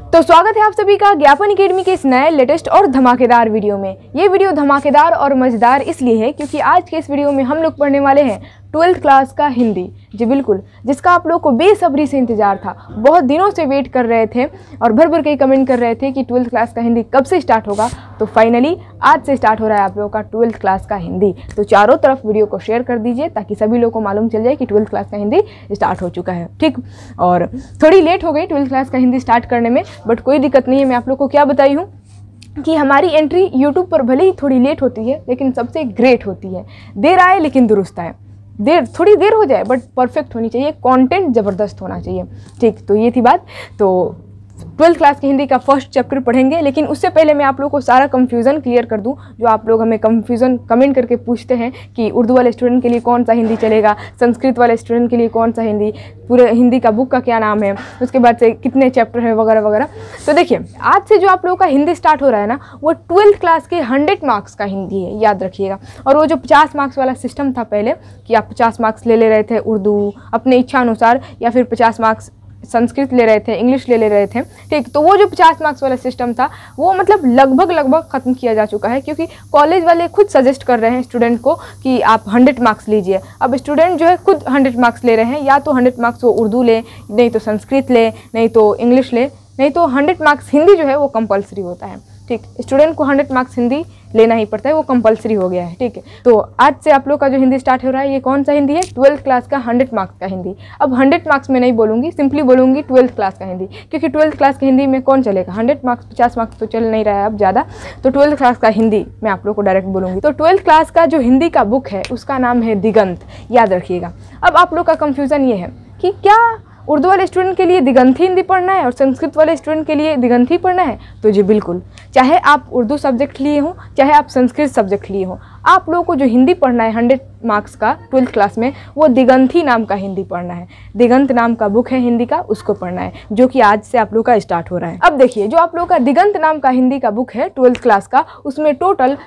तो स्वागत है आप सभी का ज्ञापन अकेडमी के इस नए लेटेस्ट और धमाकेदार वीडियो में। ये वीडियो धमाकेदार और मज़ेदार इसलिए है क्योंकि आज के इस वीडियो में हम लोग पढ़ने वाले हैं 12th क्लास का हिंदी। जी बिल्कुल, जिसका आप लोग को बेसब्री से इंतजार था, बहुत दिनों से वेट कर रहे थे और भर भर के कमेंट कर रहे थे कि 12th क्लास का हिंदी कब से स्टार्ट होगा। तो फाइनली आज से स्टार्ट हो रहा है आप लोगों का 12th क्लास का हिंदी। तो चारों तरफ वीडियो को शेयर कर दीजिए ताकि सभी लोगों को मालूम चल जाए कि 12th क्लास का हिंदी स्टार्ट हो चुका है। ठीक, और थोड़ी लेट हो गई 12th क्लास का हिंदी स्टार्ट करने में, बट कोई दिक्कत नहीं है। मैं आप लोग को क्या बताई हूँ कि हमारी एंट्री यूट्यूब पर भले ही थोड़ी लेट होती है लेकिन सबसे ग्रेट होती है। देर आए लेकिन दुरुस्त आए। थोड़ी देर हो जाए बट परफेक्ट होनी चाहिए, कंटेंट ज़बरदस्त होना चाहिए। ठीक, तो ये थी बात। तो 12th क्लास की हिंदी का फर्स्ट चैप्टर पढ़ेंगे, लेकिन उससे पहले मैं आप लोगों को सारा कंफ्यूजन क्लियर कर दूं। जो आप लोग हमें कंफ्यूजन कमेंट करके पूछते हैं कि उर्दू वाले स्टूडेंट के लिए कौन सा हिंदी चलेगा, संस्कृत वाले स्टूडेंट के लिए कौन सा हिंदी, पूरे हिंदी का बुक का क्या नाम है, उसके बाद से कितने चैप्टर है वगैरह वगैरह। तो देखिए, आज से जो आप लोगों का हिंदी स्टार्ट हो रहा है ना, वो 12th क्लास के 100 मार्क्स का हिंदी है, याद रखिएगा। और वो जो 50 मार्क्स वाला सिस्टम था पहले कि आप 50 मार्क्स ले रहे थे उर्दू अपने इच्छा अनुसार, या फिर 50 मार्क्स संस्कृत ले रहे थे, इंग्लिश ले रहे थे। ठीक, तो वो जो 50 मार्क्स वाला सिस्टम था वो मतलब लगभग ख़त्म किया जा चुका है, क्योंकि कॉलेज वाले खुद सजेस्ट कर रहे हैं स्टूडेंट को कि आप 100 मार्क्स लीजिए। अब स्टूडेंट जो है खुद 100 मार्क्स ले रहे हैं, या तो 100 मार्क्स वो उर्दू ले, नहीं तो संस्कृत ले, नहीं तो इंग्लिश ले, नहीं तो 100 मार्क्स हिंदी जो है वो कंपलसरी होता है। ठीक, स्टूडेंट को 100 मार्क्स हिंदी लेना ही पड़ता है, वो कंपलसरी हो गया है। ठीक है, तो आज से आप लोग का जो हिंदी स्टार्ट हो रहा है ये कौन सा हिंदी है? 12th क्लास का 100 मार्क्स का हिंदी। अब 100 मार्क्स में नहीं बोलूँगी, सिंपली बोलूँगी 12th क्लास का हिंदी, क्योंकि 12th क्लास की हिंदी में कौन चलेगा? 100 मार्क्स 50 मार्क्स तो चल नहीं रहा है अब ज़्यादा। तो 12th क्लास का हिंदी मैं आप लोग को डायरेक्ट बोलूँगी। तो 12th क्लास का जो हिंदी का बुक है उसका नाम है दिगंत, याद रखिएगा। अब आप लोग का कन्फ्यूज़न ये है कि क्या उर्दू वाले स्टूडेंट के लिए दिगंत हिंदी पढ़ना है और संस्कृत वाले स्टूडेंट के लिए दिगंत ही पढ़ना है? तो जी बिल्कुल, चाहे आप उर्दू सब्जेक्ट लिए हों चाहे आप संस्कृत सब्जेक्ट लिए हों, आप लोगों को जो हिंदी पढ़ना है 100 मार्क्स का 12th क्लास में, वो दिगंती नाम का हिंदी पढ़ना है। दिगंत नाम का बुक है हिंदी का, उसको पढ़ना है, जो कि आज से आप लोग का स्टार्ट हो रहा है। अब देखिए, जो आप लोग का दिगंत नाम का हिंदी का बुक है 12th क्लास का, उसमें टोटल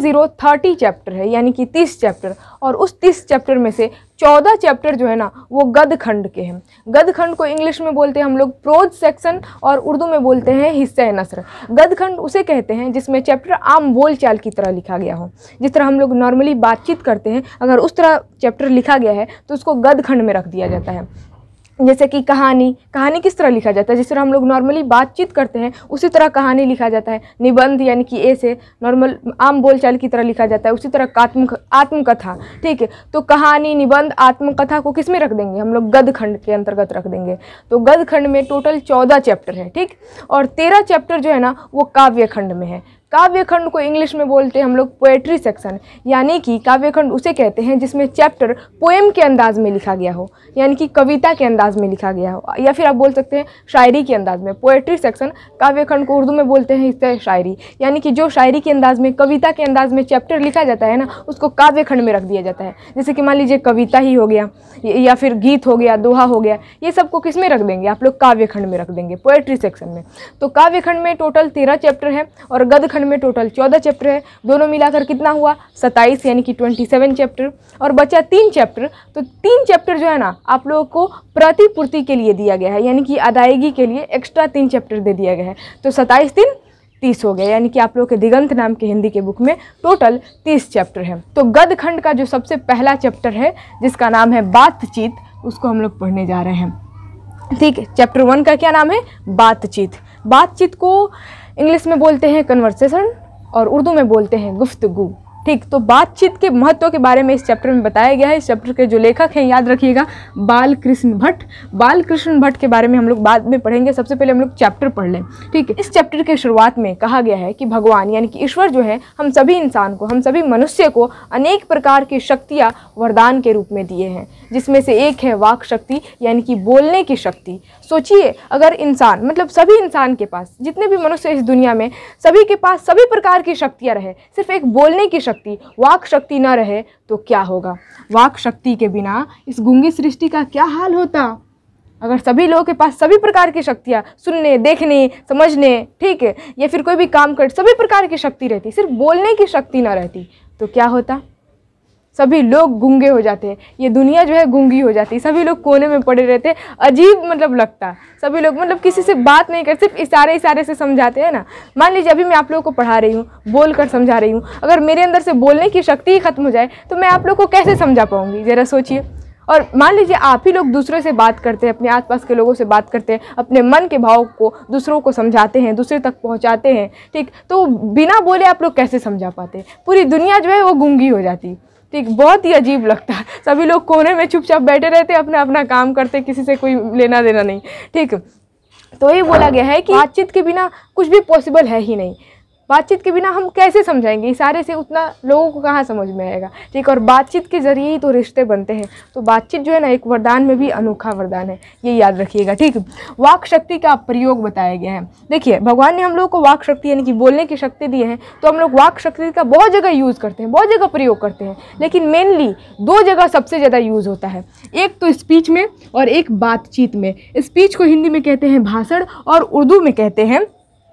30 चैप्टर है, यानी कि 30 चैप्टर। और उस 30 चैप्टर में से 14 चैप्टर जो है ना वो गद्य खंड के हैं। गद्य खंड को इंग्लिश में बोलते हैं हम लोग प्रोज सेक्शन, और उर्दू में बोलते हैं हिस्सा नस्र। गद्य खंड उसे कहते हैं जिसमें चैप्टर आम बोल चाल की तरह लिखा गया हो। जिस तरह हम लोग नॉर्मली बातचीत करते हैं, अगर उस तरह चैप्टर लिखा गया है तो उसको गद्य खंड में रख दिया जाता है। जैसे कि कहानी किस तरह लिखा जाता है? जिस तरह हम लोग नॉर्मली बातचीत करते हैं उसी तरह कहानी लिखा जाता है। निबंध यानी कि ए से नॉर्मल आम बोलचाल की तरह लिखा जाता है। उसी तरह आत्मकथा, ठीक है, तो कहानी, निबंध, आत्मकथा को किस में रख देंगे? हम लोग गद्य खंड के अंतर्गत रख देंगे। तो गद्य खंड में टोटल 14 चैप्टर है। ठीक, और 13 चैप्टर जो है ना वो काव्य खंड में है। काव्य खंड को इंग्लिश में बोलते हैं हम लोग पोएट्री सेक्शन, यानी कि काव्य खंड उसे कहते हैं जिसमें चैप्टर पोएम के अंदाज में लिखा गया हो, यानी कि कविता के अंदाज में लिखा गया हो, या फिर आप बोल सकते हैं शायरी के अंदाज में। पोएट्री सेक्शन काव्य खंड को उर्दू में बोलते हैं हिस्सा शायरी, यानी कि जो शायरी के अंदाज में, कविता के अंदाज में चैप्टर लिखा जाता है ना, उसको काव्य खंड में रख दिया जाता है। जैसे कि मान लीजिए कविता ही हो गया, या फिर गीत हो गया, दोहा हो गया, ये सबको किस में रख देंगे? आप लोग काव्य खंड में रख देंगे, पोएट्री सेक्शन में। तो काव्य खंड में टोटल 13 चैप्टर है और गद्य खंड में टोटल 14 चैप्टर है। दोनों मिलाकर कितना हुआ? 27, यानी कि 27 चैप्टर। और बचा 3 चैप्टर। तो 3 चैप्टर जो है ना आप लोगों को प्रतिपूर्ति के लिए दिया गया है, यानी कि अदायगी के लिए एक्स्ट्रा 3 चैप्टर दे दिया गया है। तो 27 3 30 हो गया, यानी कि आप लोग के दिगंत नाम के हिंदी के बुक में टोटल 30 चैप्टर है। तो गद्य खंड का जो सबसे पहला चैप्टर है जिसका नाम है बातचीत, उसको हम लोग पढ़ने जा रहे हैं। ठीक है, चैप्टर 1 का क्या नाम है? बातचीत। बातचीत को इंग्लिश में बोलते हैं कन्वर्सेशन और उर्दू में बोलते हैं गुफ्तगू। ठीक, तो बातचीत के महत्व के बारे में इस चैप्टर में बताया गया है। इस चैप्टर के जो लेखक हैं याद रखिएगा, बालकृष्ण भट्ट। बालकृष्ण भट्ट के बारे में हम लोग बाद में पढ़ेंगे, सबसे पहले हम लोग चैप्टर पढ़ लें। ठीक है, इस चैप्टर के शुरुआत में कहा गया है कि भगवान यानी कि ईश्वर जो है हम सभी इंसान को, हम सभी मनुष्य को अनेक प्रकार की शक्तियाँ वरदान के रूप में दिए हैं, जिसमें से एक है वाक शक्ति, यानी कि बोलने की शक्ति। सोचिए, अगर इंसान मतलब सभी इंसान के पास, जितने भी मनुष्य इस दुनिया में, सभी के पास सभी प्रकार की शक्तियाँ रहे, सिर्फ एक बोलने की वाक शक्ति न रहे तो क्या होगा? वाक शक्ति के बिना इस गूंगी सृष्टि का क्या हाल होता? अगर सभी लोगों के पास सभी प्रकार की शक्तियाँ, सुनने, देखने, समझने, ठीक है, या फिर कोई भी काम कर, सभी प्रकार की शक्ति रहती, सिर्फ बोलने की शक्ति ना रहती तो क्या होता? सभी लोग गूंगे हो जाते हैं, ये दुनिया जो है गूंगी हो जाती है, सभी लोग कोने में पड़े रहते हैं, अजीब मतलब लगता है। सभी लोग मतलब किसी से बात नहीं करते, सिर्फ इशारे इशारे से समझाते हैं ना। मान लीजिए अभी मैं आप लोगों को पढ़ा रही हूँ, बोल कर समझा रही हूँ, अगर मेरे अंदर से बोलने की शक्ति ही खत्म हो जाए तो मैं आप लोग को कैसे समझा पाऊँगी, ज़रा सोचिए। और मान लीजिए आप ही लोग दूसरों से बात करते हैं, अपने आसपास के लोगों से बात करते हैं, अपने मन के भाव को दूसरों को समझाते हैं, दूसरे तक पहुंचाते हैं, ठीक, तो बिना बोले आप लोग कैसे समझा पाते हैं? पूरी दुनिया जो है वो गूंगी हो जाती, ठीक, बहुत ही अजीब लगता है। सभी लोग कोने में चुपचाप बैठे रहते हैं, अपना अपना काम करते, किसी से कोई लेना देना नहीं, ठीक। तो ये बोला गया है कि बातचीत के बिना कुछ भी पॉसिबल है ही नहीं। बातचीत के बिना हम कैसे समझाएंगे, इशारे से उतना लोगों को कहाँ समझ में आएगा, ठीक। और बातचीत के जरिए ही तो रिश्ते बनते हैं। तो बातचीत जो है ना एक वरदान में भी अनोखा वरदान है, ये याद रखिएगा, ठीक। वाक शक्ति का प्रयोग बताया गया है। देखिए भगवान ने हम लोग को वाक शक्ति यानी कि बोलने की शक्ति दी है, तो हम लोग वाक शक्ति का बहुत जगह यूज़ करते हैं, बहुत जगह प्रयोग करते हैं, लेकिन मेनली 2 जगह सबसे ज़्यादा यूज़ होता है। एक तो स्पीच में और एक बातचीत में। स्पीच को हिंदी में कहते हैं भाषण और उर्दू में कहते हैं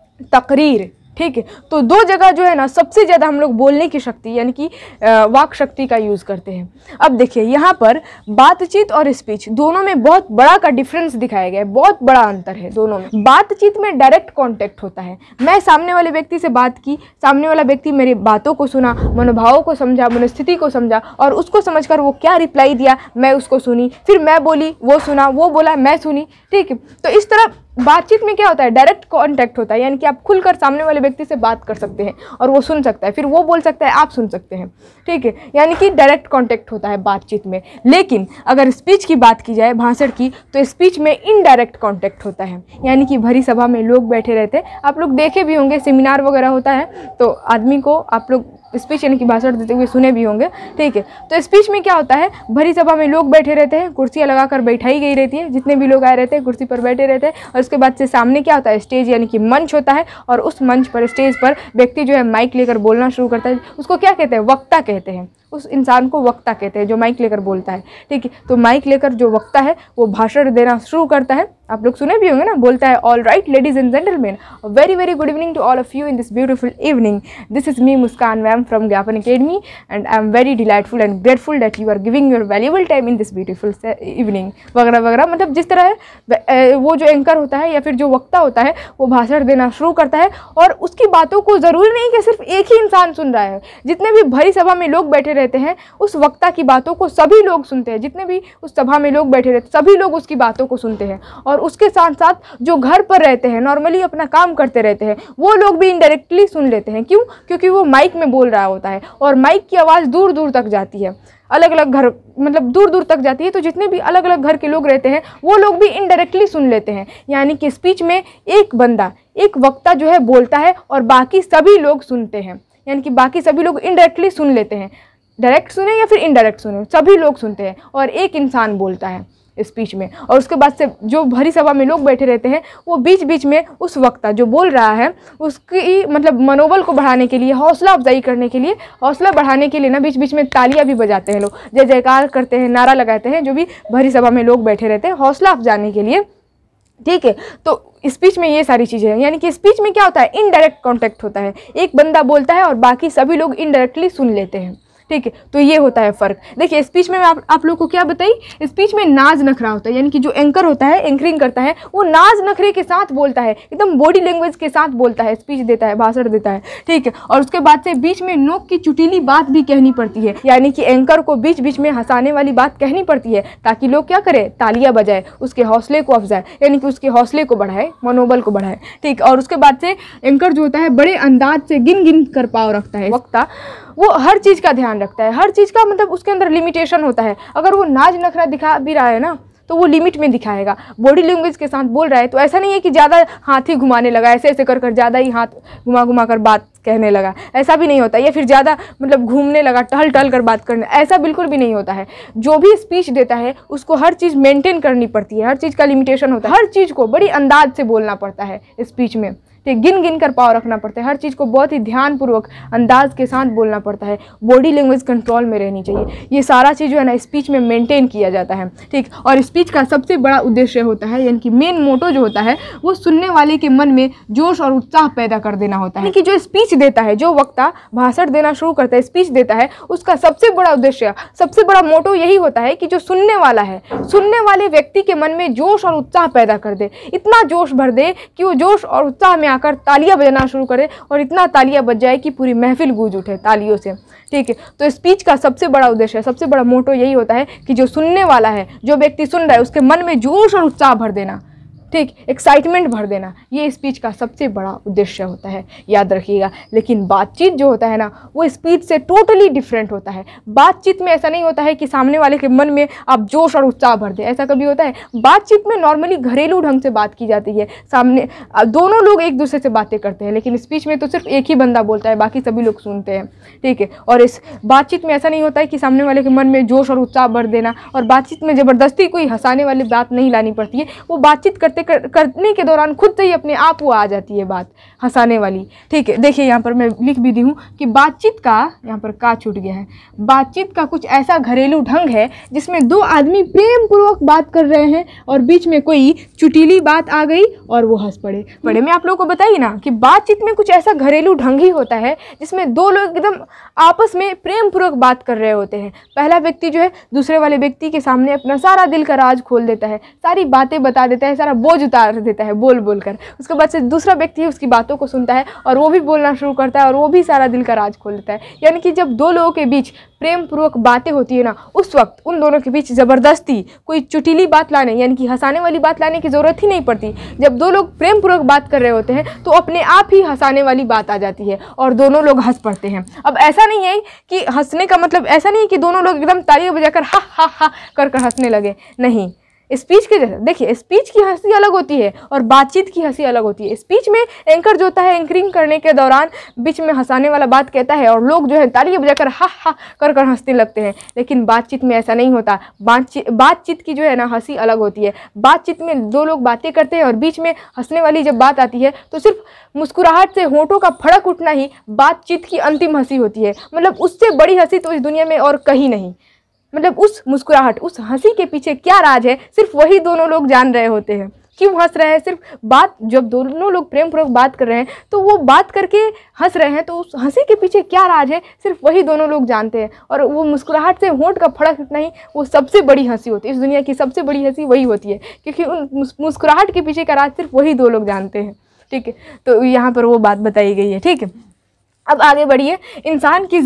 तकरीर, ठीक है। तो 2 जगह जो है ना सबसे ज़्यादा हम लोग बोलने की शक्ति यानी कि वाक शक्ति का यूज़ करते हैं। अब देखिए यहाँ पर बातचीत और स्पीच दोनों में बहुत बड़ा का डिफरेंस दिखाया गया है, बहुत बड़ा अंतर है दोनों में। बातचीत में डायरेक्ट कांटेक्ट होता है, मैं सामने वाले व्यक्ति से बात की, सामने वाला व्यक्ति मेरी बातों को सुना, मनोभावों को समझा, मनोस्थिति को समझा, और उसको समझकर वो क्या रिप्लाई दिया मैं उसको सुनी, फिर मैं बोली वो सुना, वो बोला मैं सुनी, ठीक है। तो इस तरह बातचीत में क्या होता है, डायरेक्ट कांटेक्ट होता है, यानी कि आप खुलकर सामने वाले व्यक्ति से बात कर सकते हैं और वो सुन सकता है, फिर वो बोल सकता है आप सुन सकते हैं, ठीक है। यानी कि डायरेक्ट कांटेक्ट होता है बातचीत में। लेकिन अगर स्पीच की बात की जाए, भाषण की, तो स्पीच में इनडायरेक्ट कांटेक्ट होता है, यानी कि भरी सभा में लोग बैठे रहते हैं। आप लोग देखे भी होंगे, सेमिनार वगैरह होता है तो आदमी को आप लोग स्पीच यानी कि भाषण देते हुए सुने भी होंगे, ठीक है। तो स्पीच में क्या होता है, भरी सभा में लोग बैठे रहते हैं, कुर्सियाँ लगाकर बैठाई गई रहती है, जितने भी लोग आए रहते हैं कुर्सी पर बैठे रहते हैं, और उसके बाद से सामने क्या होता है, स्टेज यानी कि मंच होता है, और उस मंच पर स्टेज पर व्यक्ति जो है माइक लेकर बोलना शुरू करता है। उसको क्या कहते हैं, वक्ता कहते हैं, उस इंसान को वक्ता कहते हैं जो माइक लेकर बोलता है, ठीक है। तो माइक लेकर जो वक्ता है वो भाषण देना शुरू करता है। आप लोग सुने भी होंगे ना, बोलता है all right ladies and gentleman, very very good evening to all of you in this beautiful evening, this is me Muskan ma'am from Gyapan academy and I am very delightful and grateful that you are giving your valuable time in this beautiful evening, वगैरह वगैरह। मतलब जिस तरह वो जो anchor होता है या फिर जो वक्ता होता है वो भाषण देना शुरू करता है, और उसकी बातों को ज़रूरी नहीं कि सिर्फ एक ही इंसान सुन रहा है, जितने भी भरी सभा में लोग बैठे रहते हैं उस वक्ता की बातों को सभी लोग सुनते हैं, जितने भी उस सभा में लोग बैठे रहते सभी लोग उसकी बातों को सुनते हैं। और उसके साथ साथ जो घर पर रहते हैं, नॉर्मली अपना काम करते रहते हैं, वो लोग भी इनडायरेक्टली सुन लेते हैं। क्यों? क्योंकि वो माइक में बोल रहा होता है और माइक की आवाज़ दूर दूर तक जाती है, अलग अलग घर मतलब दूर दूर तक जाती है। तो जितने भी अलग अलग घर के लोग रहते हैं वो लोग भी इनडायरेक्टली सुन लेते हैं। यानी कि स्पीच में एक बंदा, एक वक्ता जो है बोलता है और बाकी सभी लोग सुनते हैं, यानी कि बाकी सभी लोग इनडायरेक्टली सुन लेते हैं। डायरेक्ट सुने या फिर इनडायरेक्ट सुने, सभी लोग सुनते हैं और एक इंसान बोलता है स्पीच में। और उसके बाद से जो भरी सभा में लोग बैठे रहते हैं वो बीच बीच में उस वक्ता जो बोल रहा है उसकी मतलब मनोबल को बढ़ाने के लिए, हौसला अफजाई करने के लिए, हौसला बढ़ाने के लिए ना बीच बीच में तालियां भी बजाते हैं लोग, जय जयकार करते हैं, नारा लगाते हैं, जो भी भरी सभा में लोग बैठे रहते हैं हौसला अफजाने के लिए, ठीक है। तो स्पीच में ये सारी चीज़ें हैं। यानी कि स्पीच में क्या होता है, इनडायरेक्ट कॉन्टेक्ट होता है, एक बंदा बोलता है और बाकी सभी लोग इनडायरेक्टली सुन लेते हैं, ठीक है। तो ये होता है फ़र्क। देखिए स्पीच में मैं आप लोग को क्या बताई, स्पीच में नाज नखरा होता है, यानी कि जो एंकर होता है, एंकरिंग करता है, वो नाज नखरे के साथ बोलता है, एकदम बॉडी लैंग्वेज के साथ बोलता है, स्पीच देता है, भाषण देता है, ठीक है। और उसके बाद से बीच में नोक की चुटीली बात भी कहनी पड़ती है, यानी कि एंकर को बीच बीच में हंसाने वाली बात कहनी पड़ती है ताकि लोग क्या करें, तालियां बजाए, उसके हौसले को अफजाए, यानी कि उसके हौसले को बढ़ाए, मनोबल को बढ़ाए, ठीक। और उसके बाद से एंकर जो होता है बड़े अंदाज से गिन गिन कर पाव रखता है। वक्ता वो हर चीज़ का ध्यान रखता है, हर चीज़ का मतलब उसके अंदर लिमिटेशन होता है। अगर वो नाज नखरा दिखा भी रहा है ना तो वो लिमिट में दिखाएगा, बॉडी लैंग्वेज के साथ बोल रहा है तो ऐसा नहीं है कि ज़्यादा हाथ ही घुमाने लगा, ऐसे ऐसे कर कर ज़्यादा ही हाथ घुमा घुमा कर बात कहने लगा, ऐसा भी नहीं होता। या फिर ज़्यादा मतलब घूमने लगा, टहल टहल कर बात करने, ऐसा बिल्कुल भी नहीं होता है। जो भी स्पीच देता है उसको हर चीज़ मेंटेन करनी पड़ती है, हर चीज़ का लिमिटेशन होता है, हर चीज़ को बड़ी अंदाज से बोलना पड़ता है स्पीच में, ठीक। गिन गिन कर पाव रखना पड़ता है, हर चीज़ को बहुत ही ध्यानपूर्वक अंदाज के साथ बोलना पड़ता है, बॉडी लैंग्वेज कंट्रोल में रहनी चाहिए। ये सारा चीज़ जो है ना स्पीच में मेंटेन किया जाता है, ठीक। और स्पीच का सबसे बड़ा उद्देश्य होता है, यानी कि मेन मोटो जो होता है वो सुनने वाले के मन में जोश और उत्साह पैदा कर देना होता है। कि जो स्पीच स्पीच देता है, जो वक्ता भाषण देना शुरू करता है, स्पीच देता है, उसका सबसे बड़ा उद्देश्य, सबसे बड़ा मोटो यही होता है कि जो सुनने वाला है, सुनने वाले व्यक्ति के मन में जोश और उत्साह पैदा कर दे, इतना जोश भर दे कि वो जोश और उत्साह में आकर तालियां बजाना शुरू करे और इतना तालियां बज जाए कि पूरी महफिल गूंज उठे तालियों से। ठीक है, तो स्पीच का सबसे बड़ा उद्देश्य, सबसे बड़ा मोटो यही होता है कि जो सुनने वाला है, जो व्यक्ति सुन रहा है, उसके मन में जोश और उत्साह भर देना, ठीक, एक्साइटमेंट भर देना, ये स्पीच का सबसे बड़ा उद्देश्य होता है, याद रखिएगा। लेकिन बातचीत जो होता है ना, वो स्पीच से टोटली डिफरेंट होता है। बातचीत में ऐसा नहीं होता है कि सामने वाले के मन में आप जोश और उत्साह भर दे, ऐसा कभी होता है? बातचीत में नॉर्मली घरेलू ढंग से बात की जाती है, सामने दोनों लोग एक दूसरे से बातें करते हैं, लेकिन स्पीच में तो सिर्फ एक ही बंदा बोलता है, बाकी सभी लोग सुनते हैं। ठीक है, और इस बातचीत में ऐसा नहीं होता है कि सामने वाले के मन में जोश और उत्साह भर देना, और बातचीत में ज़बरदस्ती कोई हंसाने वाली बात नहीं लानी पड़ती है, वो बातचीत करने के दौरान खुद से ही अपने आप वो आ जाती है बात हंसाने वाली। ठीक है, देखिए यहाँ पर मैं लिख भी दी हूँ कि बातचीत का, यहाँ पर का छूट गया है, बातचीत का कुछ ऐसा घरेलू ढंग है जिसमें दो आदमी प्रेम पूर्वक बात कर रहे हैं और बीच में कोई चुटीली बात आ गई और वो हंस पड़े। मैं आप लोगों को बताइए ना कि बातचीत में कुछ ऐसा घरेलू ढंग ही होता है जिसमें दो लोग एकदम आपस में प्रेम पूर्वक बात कर रहे होते हैं। पहला व्यक्ति जो है दूसरे वाले व्यक्ति के सामने अपना सारा दिल का राज खोल देता है, सारी बातें बता देता है, सारा बोझ उतार देता है बोल बोल कर। उसके बाद से दूसरा व्यक्ति उसकी बातों को सुनता है और वो भी बोलना शुरू करता है और वो भी सारा दिल का राज खोल देता है। यानी कि जब दो लोगों के बीच प्रेम पूर्वक बातें होती है ना, उस वक्त उन दोनों के बीच ज़बरदस्ती कोई चुटीली बात लाने, यानी कि हंसाने वाली बात लाने की ज़रूरत ही नहीं पड़ती। जब दो लोग प्रेम पूर्वक बात कर रहे होते हैं तो अपने आप ही हंसाने वाली बात आ जाती है और दोनों लोग हंस पड़ते हैं। अब ऐसा नहीं है कि हंसने का मतलब ऐसा नहीं है कि दोनों लोग एकदम तालियां बजाकर हा हा हा कर हंसने लगे, नहीं। स्पीच के जैसे देखिए, स्पीच की हंसी अलग होती है और बातचीत की हंसी अलग होती है। स्पीच में एंकर जो होता है, एंकरिंग करने के दौरान बीच में हंसाने वाला बात कहता है और लोग जो है तालियां बजाकर हा हा कर हंसने लगते हैं, लेकिन बातचीत में ऐसा नहीं होता। बातचीत की जो है ना हंसी अलग होती है। बातचीत में दो लोग बातें करते हैं और बीच में हंसने वाली जब बात आती है तो सिर्फ मुस्कुराहट से होंठों का फड़क उठना ही बातचीत की अंतिम हंसी होती है। मतलब उससे बड़ी हंसी तो इस दुनिया में और कहीं नहीं। मतलब उस मुस्कुराहट, उस हंसी के पीछे क्या राज है, सिर्फ वही दोनों लोग जान रहे होते हैं। क्यों हंस रहे हैं? सिर्फ बात, जब दोनों लोग प्रेम पूर्वक बात कर रहे हैं तो वो बात करके हंस रहे हैं, तो उस हंसी के पीछे क्या राज है, सिर्फ वही दोनों लोग जानते हैं। और वो मुस्कुराहट से होंठ का फड़क इतना ही, वो सबसे बड़ी हंसी होती है। इस दुनिया की सबसे बड़ी हंसी वही होती है, क्योंकि उन मुस्कुराहट के पीछे का राज सिर्फ वही दो लोग जानते हैं। ठीक है, तो यहाँ पर वो बात बताई गई है। ठीक है, अब आगे बढ़िए। इंसान की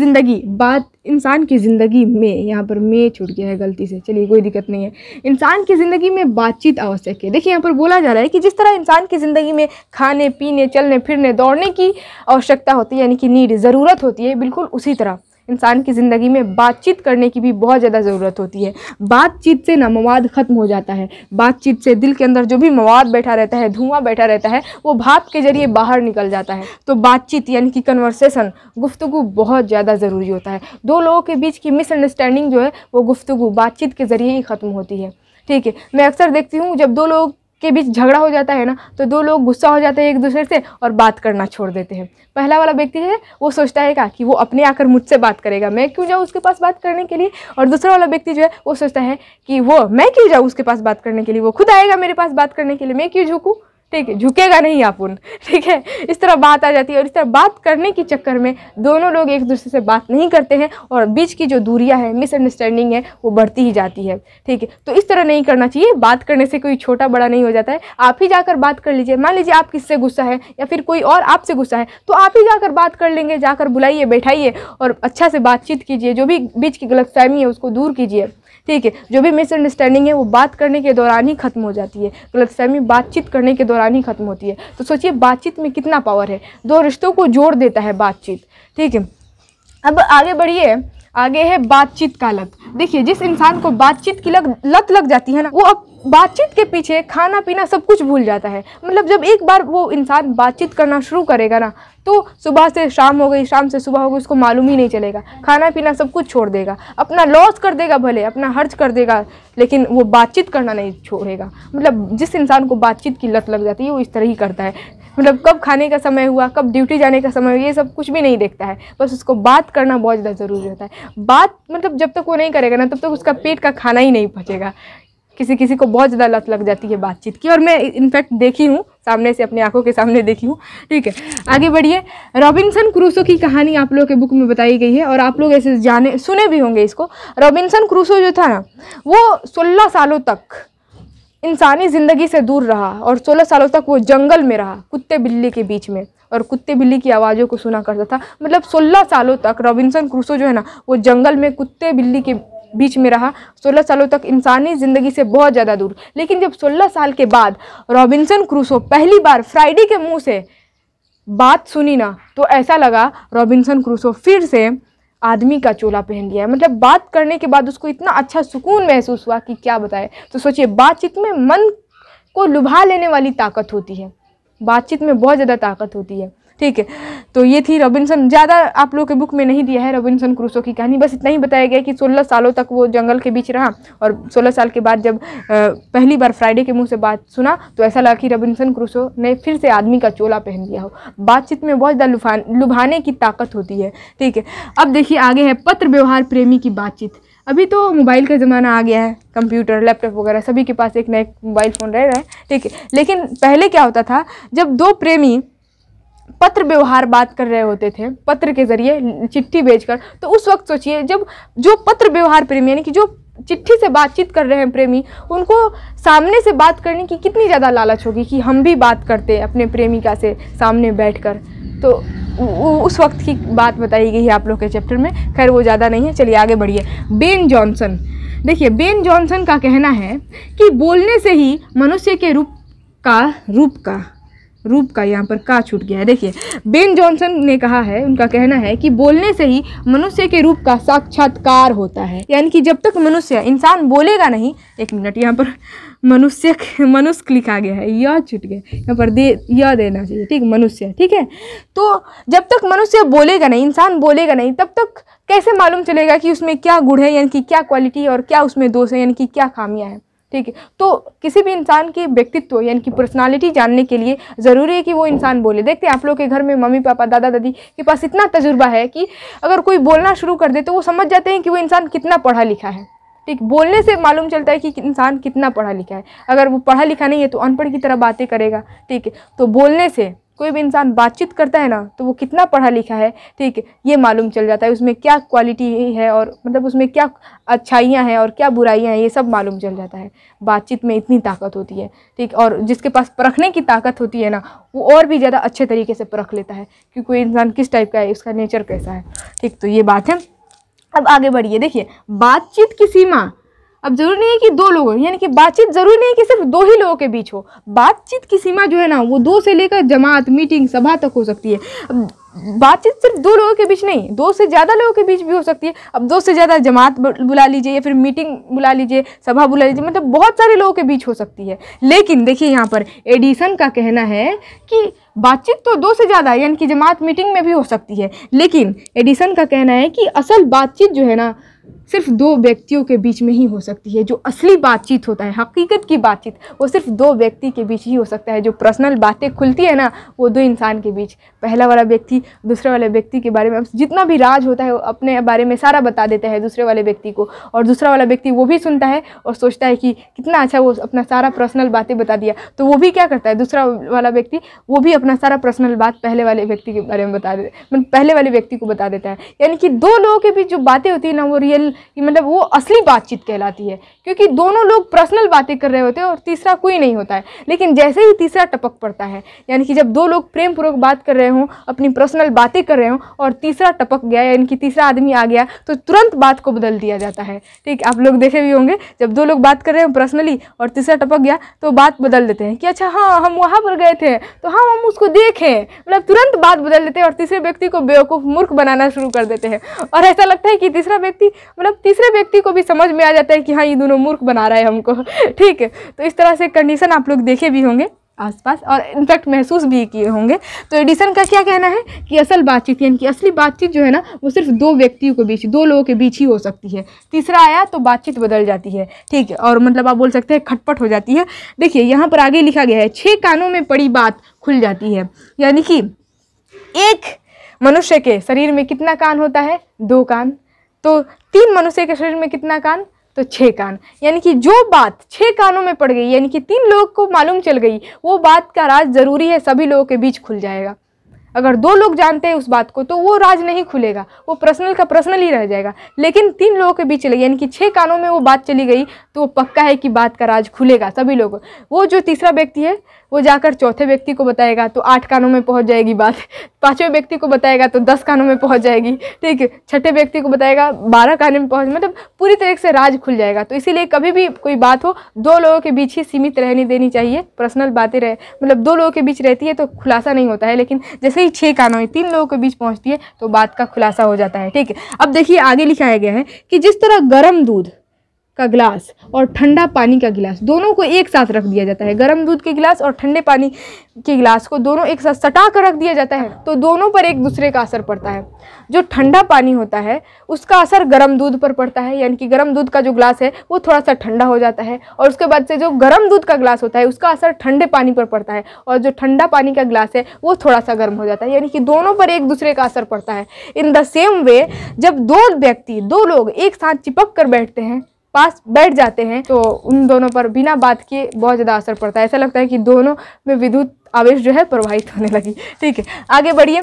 ज़िंदगी में, यहाँ पर में छूट गया है गलती से, चलिए कोई दिक्कत नहीं है। इंसान की ज़िंदगी में बातचीत आवश्यक है। देखिए यहाँ पर बोला जा रहा है कि जिस तरह इंसान की ज़िंदगी में खाने पीने, चलने फिरने, दौड़ने की आवश्यकता होती है, यानी कि नीड, ज़रूरत होती है, बिल्कुल उसी तरह इंसान की ज़िंदगी में बातचीत करने की भी बहुत ज़्यादा ज़रूरत होती है। बातचीत से ना मवाद ख़त्म हो जाता है। बातचीत से दिल के अंदर जो भी मवाद बैठा रहता है, धुआं बैठा रहता है, वो भाप के जरिए बाहर निकल जाता है। तो बातचीत यानी कि कन्वर्सेशन, गुफ्तगू बहुत ज़्यादा ज़रूरी होता है। दो लोगों के बीच की मिसअंडरस्टैंडिंग जो है वो गुफ्तगू, बातचीत के ज़रिए ही ख़त्म होती है। ठीक है, मैं अक्सर देखती हूँ जब दो लोग के बीच झगड़ा हो जाता है ना, तो दो लोग गुस्सा हो जाते हैं एक दूसरे से और बात करना छोड़ देते हैं। पहला वाला व्यक्ति है वो सोचता है कि वो अपने आकर मुझसे बात करेगा, मैं क्यों जाऊँ उसके पास बात करने के लिए। और दूसरा वाला व्यक्ति जो है वो सोचता है कि मैं क्यों जाऊँ उसके पास बात करने के लिए, वो खुद आएगा मेरे पास बात करने के लिए, मैं क्यों झुकूँ। ठीक है, झुकेगा नहीं अपन। ठीक है, इस तरह बात आ जाती है और इस तरह बात करने के चक्कर में दोनों लोग एक दूसरे से बात नहीं करते हैं और बीच की जो दूरियां है, मिसअंडरस्टैंडिंग है, वो बढ़ती ही जाती है। ठीक है, तो इस तरह नहीं करना चाहिए। बात करने से कोई छोटा बड़ा नहीं हो जाता है। आप ही जाकर बात कर लीजिए। मान लीजिए आप किससे गुस्सा है या फिर कोई और आपसे गुस्सा है, तो आप ही जाकर बात कर लेंगे। जाकर बुलाइए, बैठाइए और अच्छा से बातचीत कीजिए। जो भी बीच की गलतफहमी है उसको दूर कीजिए। ठीक है, जो भी मिसअंडरस्टैंडिंग है वो बात करने के दौरान ही खत्म हो जाती है। गलतफहमी बातचीत करने के दौरान ही खत्म होती है। तो सोचिए बातचीत में कितना पावर है, दो रिश्तों को जोड़ देता है बातचीत। ठीक है, अब आगे बढ़िए। आगे है बातचीत का लत। देखिए, जिस इंसान को बातचीत की लत लग जाती है ना, वो अब बातचीत के पीछे खाना पीना सब कुछ भूल जाता है। मतलब जब एक बार वो इंसान बातचीत करना शुरू करेगा ना, तो सुबह से शाम हो गई, शाम से सुबह हो गई, उसको मालूम ही नहीं चलेगा। खाना पीना सब कुछ छोड़ देगा, अपना लॉस कर देगा, भले अपना खर्च कर देगा, लेकिन वो बातचीत करना नहीं छोड़ेगा। मतलब जिस इंसान को बातचीत की लत लग जाती है वो इस तरह ही करता है। मतलब कब खाने का समय हुआ, कब ड्यूटी जाने का समय हुआ, ये सब कुछ भी नहीं देखता है। बस उसको बात करना बहुत ज़्यादा ज़रूरी होता है। बात मतलब जब तक वो नहीं करेगा ना, तब तक उसका पेट का खाना ही नहीं पचेगा। किसी किसी को बहुत ज़्यादा लत लग जाती है बातचीत की, और मैं इनफैक्ट देखी हूँ, सामने से अपनी आंखों के सामने देखी हूँ। ठीक है, आगे बढ़िए। रॉबिन्सन क्रूसो की कहानी आप लोगों के बुक में बताई गई है और आप लोग ऐसे जाने सुने भी होंगे इसको। रॉबिन्सन क्रूसो जो था ना, वो 16 सालों तक इंसानी ज़िंदगी से दूर रहा और 16 सालों तक वो जंगल में रहा, कुत्ते बिल्ली के बीच में, और कुत्ते बिल्ली की आवाज़ों को सुना करता था। मतलब 16 सालों तक रॉबिन्सन क्रूसो जो है ना, वो जंगल में कुत्ते बिल्ली के बीच में रहा, 16 सालों तक इंसानी ज़िंदगी से बहुत ज़्यादा दूर। लेकिन जब 16 साल के बाद रॉबिन्सन क्रूसो पहली बार फ्राइडे के मुंह से बात सुनी ना, तो ऐसा लगा रॉबिन्सन क्रूसो फिर से आदमी का चोला पहन लिया है। मतलब बात करने के बाद उसको इतना अच्छा सुकून महसूस हुआ कि क्या बताए। तो सोचिए, बातचीत में मन को लुभा लेने वाली ताकत होती है, बातचीत में बहुत ज़्यादा ताकत होती है। ठीक है, तो ये थी रॉबिन्सन। ज़्यादा आप लोगों के बुक में नहीं दिया है रॉबिन्सन क्रूसो की कहानी, बस इतना ही बताया गया कि 16 सालों तक वो जंगल के बीच रहा और 16 साल के बाद जब पहली बार फ्राइडे के मुंह से बात सुना तो ऐसा लगा कि रॉबिन्सन क्रूसो ने फिर से आदमी का चोला पहन लिया हो। बातचीत में बहुत ज़्यादा लुभाने की ताकत होती है। ठीक है, अब देखिए आगे है पत्र व्यवहार प्रेमी की बातचीत। अभी तो मोबाइल का ज़माना आ गया है, कंप्यूटर लैपटॉप वगैरह सभी के पास एक नए मोबाइल फ़ोन रह रहा है। ठीक है, लेकिन पहले क्या होता था, जब दो प्रेमी पत्र व्यवहार बात कर रहे होते थे पत्र के जरिए, चिट्ठी भेजकर, तो उस वक्त सोचिए जब जो पत्र व्यवहार प्रेमी यानी कि जो चिट्ठी से बातचीत कर रहे हैं प्रेमी, उनको सामने से बात करने की कितनी ज़्यादा लालच होगी कि हम भी बात करते अपने प्रेमिका से सामने बैठकर। तो उस वक्त की बात बताई गई है आप लोग के चैप्टर में। खैर वो ज़्यादा नहीं है, चलिए आगे बढ़िए। बेन जॉनसन, देखिए बेन जॉनसन का कहना है कि बोलने से ही मनुष्य के रूप का यहाँ पर का छूट गया है। देखिए बेन जॉनसन ने कहा है, उनका कहना है कि बोलने से ही मनुष्य के रूप का साक्षात्कार होता है। यानी कि जब तक मनुष्य इंसान बोलेगा नहीं, एक मिनट यहाँ पर मनुष्य लिखा गया है, यह छूट गया, यहाँ पर यह देना चाहिए। ठीक, मनुष्य। ठीक है, तो जब तक मनुष्य बोलेगा नहीं, इंसान बोलेगा नहीं, तब तक कैसे मालूम चलेगा कि उसमें क्या गुण है, यानी कि क्या क्वालिटी और क्या उसमें दोष है, यानी कि क्या खामियां हैं। ठीक है, तो किसी भी इंसान की व्यक्तित्व यानी कि पर्सनालिटी जानने के लिए ज़रूरी है कि वो इंसान बोले। देखते हैं आप लोग के घर में मम्मी पापा दादा दादी के पास इतना तजुर्बा है कि अगर कोई बोलना शुरू कर दे तो वो समझ जाते हैं कि वो इंसान कितना पढ़ा लिखा है। ठीक, बोलने से मालूम चलता है कि इंसान कितना पढ़ा लिखा है। अगर वो पढ़ा लिखा नहीं है तो अनपढ़ की तरह बातें करेगा। ठीक है, तो बोलने से कोई भी इंसान बातचीत करता है ना, तो वो कितना पढ़ा लिखा है, ठीक है, ये मालूम चल जाता है। उसमें क्या क्वालिटी है और मतलब उसमें क्या अच्छाइयाँ हैं और क्या बुराइयाँ हैं, ये सब मालूम चल जाता है। बातचीत में इतनी ताकत होती है। ठीक, और जिसके पास परखने की ताकत होती है ना, वो और भी ज़्यादा अच्छे तरीके से परख लेता है कि कोई इंसान किस टाइप का है, उसका नेचर कैसा है। ठीक, तो ये बात है। अब आगे बढ़िए। देखिए बातचीत की सीमा, अब जरूरी नहीं है कि दो लोग, यानी कि बातचीत जरूरी नहीं है कि सिर्फ दो ही लोगों के बीच हो। बातचीत की सीमा जो है ना, वो 2 से लेकर जमात, मीटिंग, सभा तक हो सकती है। बातचीत सिर्फ 2 लोगों के बीच नहीं, 2 से ज़्यादा लोगों के बीच भी हो सकती है। अब 2 से ज़्यादा जमात बुला लीजिए या फिर मीटिंग बुला लीजिए, सभा बुला लीजिए, मतलब बहुत सारे लोगों के बीच हो सकती है। लेकिन देखिए यहाँ पर एडिसन का कहना है कि बातचीत तो 2 से ज़्यादा यानी कि जमात मीटिंग में भी हो सकती है, लेकिन एडिसन का कहना है कि असल बातचीत जो है ना, सिर्फ 2 व्यक्तियों के बीच में ही हो सकती है। जो असली बातचीत होता है, हकीकत की बातचीत, वो सिर्फ 2 व्यक्ति के बीच ही हो सकता है। जो पर्सनल बातें खुलती है ना, वो 2 इंसान के बीच, पहला वाला व्यक्ति दूसरे वाले व्यक्ति के बारे में जितना भी राज होता है वो अपने बारे में सारा बता देता है दूसरे वाले व्यक्ति को, और दूसरा वाला व्यक्ति वो भी सुनता है और सोचता है कि कितना अच्छा वो अपना सारा पर्सनल बातें बता दिया। तो वो भी क्या करता है, दूसरा वाला व्यक्ति वो भी अपना सारा पर्सनल बात पहले वाले व्यक्ति के बारे में बता देता है, मतलब पहले वाले व्यक्ति को बता देता है। यानी कि 2 लोगों के बीच जो बातें होती है ना, वो रियल, मतलब वो असली बातचीत कहलाती है, क्योंकि दोनों लोग पर्सनल बातें कर रहे होते हैं और तीसरा कोई नहीं होता है। लेकिन जैसे ही तीसरा टपक पड़ता है, यानी कि जब 2 लोग प्रेम पूर्वक बात कर रहे हों, अपनी पर्सनल बातें कर रहे हों और तीसरा टपक गया, यानी कि तीसरा आदमी आ गया, तो तुरंत बात को बदल दिया जाता है। ठीक, आप लोग देखे भी होंगे, जब 2 लोग बात कर रहे हो पर्सनली और तीसरा टपक गया तो बात बदल देते हैं कि अच्छा हाँ हम वहाँ पर गए थे तो हाँ हम उसको देखें, मतलब तुरंत बात बदल देते हैं और तीसरे व्यक्ति को बेवकूफ़ मूर्ख बनाना शुरू कर देते हैं। और ऐसा लगता है कि तीसरा व्यक्ति, मतलब तीसरे व्यक्ति को भी समझ में आ जाता है कि हाँ ये दोनों मूर्ख बना रहा है हमको। ठीक है, तो इस तरह से कंडीशन आप लोग देखे भी होंगे आसपास और इनफैक्ट महसूस भी किए होंगे। तो एडिसन का क्या कहना है कि असल बातचीत यानी कि असली बातचीत जो है ना, वो सिर्फ 2 व्यक्तियों के बीच, 2 लोगों के बीच ही हो सकती है। तीसरा आया तो बातचीत बदल जाती है। ठीक है, और मतलब आप बोल सकते हैं खटपट हो जाती है। देखिए यहाँ पर आगे लिखा गया है 6 कानों में पड़ी बात खुल जाती है। यानी कि एक मनुष्य के शरीर में कितना कान होता है, 2 कान। तो 3 मनुष्य के शरीर में कितना कान, तो 6 कान, यानी कि जो बात 6 कानों में पड़ गई, यानी कि 3 लोग को मालूम चल गई, वो बात का राज जरूरी है सभी लोगों के बीच खुल जाएगा। अगर 2 लोग जानते हैं उस बात को तो वो राज नहीं खुलेगा, वो पर्सनल का पर्सनल ही रह जाएगा। लेकिन 3 लोगों के बीच चली, यानी कि 6 कानों में वो बात चली गई तो वो पक्का है कि बात का राज खुलेगा सभी लोगों। वो जो तीसरा व्यक्ति है वो जाकर चौथे व्यक्ति को बताएगा तो 8 कानों में पहुंच जाएगी बात, 5वें व्यक्ति को बताएगा तो 10 कानों में पहुंच जाएगी, ठीक है, 6ठे व्यक्ति को बताएगा 12 कानों में पहुंच, मतलब पूरी तरीके से राज खुल जाएगा। तो इसीलिए कभी भी कोई बात हो 2 लोगों के बीच ही सीमित रहने देनी चाहिए। पर्सनल बातें रहे मतलब 2 लोगों के बीच रहती है तो खुलासा नहीं होता है, लेकिन जैसे ही 6 कानों में 3 लोगों के बीच पहुंचती है तो बात का खुलासा हो जाता है, ठीक है। अब देखिए आगे लिखाया गया है कि जिस तरह गर्म दूध का गिलास और ठंडा पानी का गिलास दोनों को एक साथ रख दिया जाता है, गर्म दूध के गिलास और ठंडे पानी के गिलास को दोनों एक साथ सटा कर रख दिया जाता है तो दोनों पर एक दूसरे का असर पड़ता है। जो ठंडा पानी होता है उसका असर गर्म दूध पर पड़ता है, यानी कि गर्म दूध का जो गिलास है वो थोड़ा सा ठंडा हो जाता है, और उसके बाद से जो गर्म दूध का गिलास होता है उसका असर ठंडे पानी पर पड़ता है, और जो ठंडा पानी का गिलास है वो थोड़ा सा गर्म हो जाता है, यानी कि दोनों पर एक दूसरे का असर पड़ता है। इन द सेम वे जब 2 लोग एक साथ चिपक कर बैठते हैं, पास बैठ जाते हैं, तो उन दोनों पर बिना बात किए बहुत ज़्यादा असर पड़ता है। ऐसा लगता है कि दोनों में विद्युत आवेश जो है प्रवाहित होने लगी, ठीक है। आगे बढ़िए,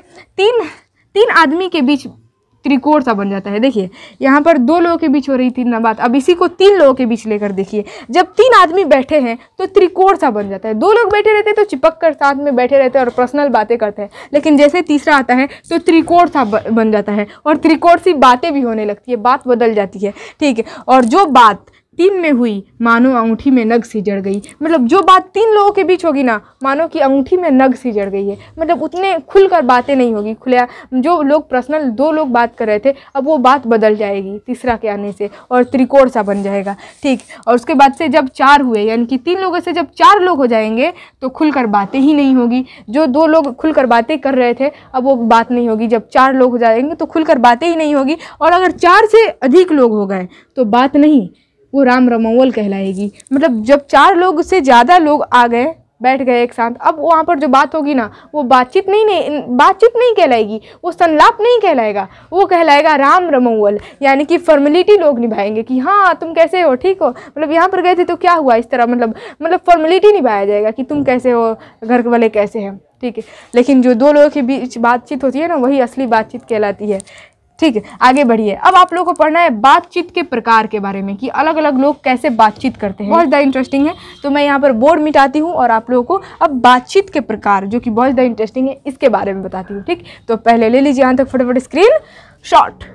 तीन आदमी के बीच त्रिकोण सा बन जाता है। देखिए यहाँ पर 2 लोगों के बीच हो रही थी ना बात, अब इसी को 3 लोगों के बीच लेकर देखिए, जब 3 आदमी बैठे हैं तो त्रिकोण सा बन जाता है। 2 लोग बैठे रहते हैं तो चिपक कर साथ में बैठे रहते हैं और पर्सनल बातें करते हैं, लेकिन जैसे तीसरा आता है तो त्रिकोण सा बन जाता है और त्रिकोण सी बातें भी होने लगती है, बात बदल जाती है, ठीक है। और जो बात 3 में हुई मानो अंगूठी में नग सी जड़ गई, मतलब जो बात 3 लोगों के बीच होगी ना मानो कि अंगूठी में नग सी जड़ गई है, मतलब उतने खुलकर बातें नहीं होगी, खुला जो लोग पर्सनल 2 लोग बात कर रहे थे अब वो बात बदल जाएगी तीसरा के आने से और त्रिकोण सा बन जाएगा, ठीक। और उसके बाद से जब 4 हुए, यानी कि 3 लोगों से जब 4 लोग हो जाएंगे तो खुलकर बातें ही नहीं होगी। जो 2 लोग खुलकर बातें कर रहे थे अब वो बात नहीं होगी, जब 4 लोग हो जाएंगे तो खुलकर बातें ही नहीं होगी, और अगर 4 से अधिक लोग हो गए तो बात नहीं, वो राम रमौल कहलाएगी। मतलब जब 4 लोग से ज़्यादा लोग आ गए, बैठ गए एक साथ, अब वहाँ पर जो बात होगी ना वो बातचीत नहीं कहलाएगी, वो संलाप नहीं कहलाएगा, वो कहलाएगा राम रमौल, यानी कि फॉर्मेलिटी लोग निभाएंगे कि हाँ तुम कैसे हो, ठीक हो, मतलब यहाँ पर गए थे तो क्या हुआ, इस तरह मतलब फॉर्मेलिटी निभाया जाएगा कि तुम कैसे हो, घर वाले कैसे हैं, ठीक है। लेकिन जो 2 लोगों के बीच बातचीत होती है ना वही असली बातचीत कहलाती है, ठीक है। आगे बढ़िए, अब आप लोगों को पढ़ना है बातचीत के प्रकार के बारे में कि अलग अलग लोग कैसे बातचीत करते हैं, बहुत ज़्यादा इंटरेस्टिंग है। तो मैं यहाँ पर बोर्ड मिटाती हूँ और आप लोगों को अब बातचीत के प्रकार जो कि बहुत ज़्यादा इंटरेस्टिंग है इसके बारे में बताती हूँ, ठीक। तो पहले ले लीजिए यहाँ तक फटाफट स्क्रीन शॉट।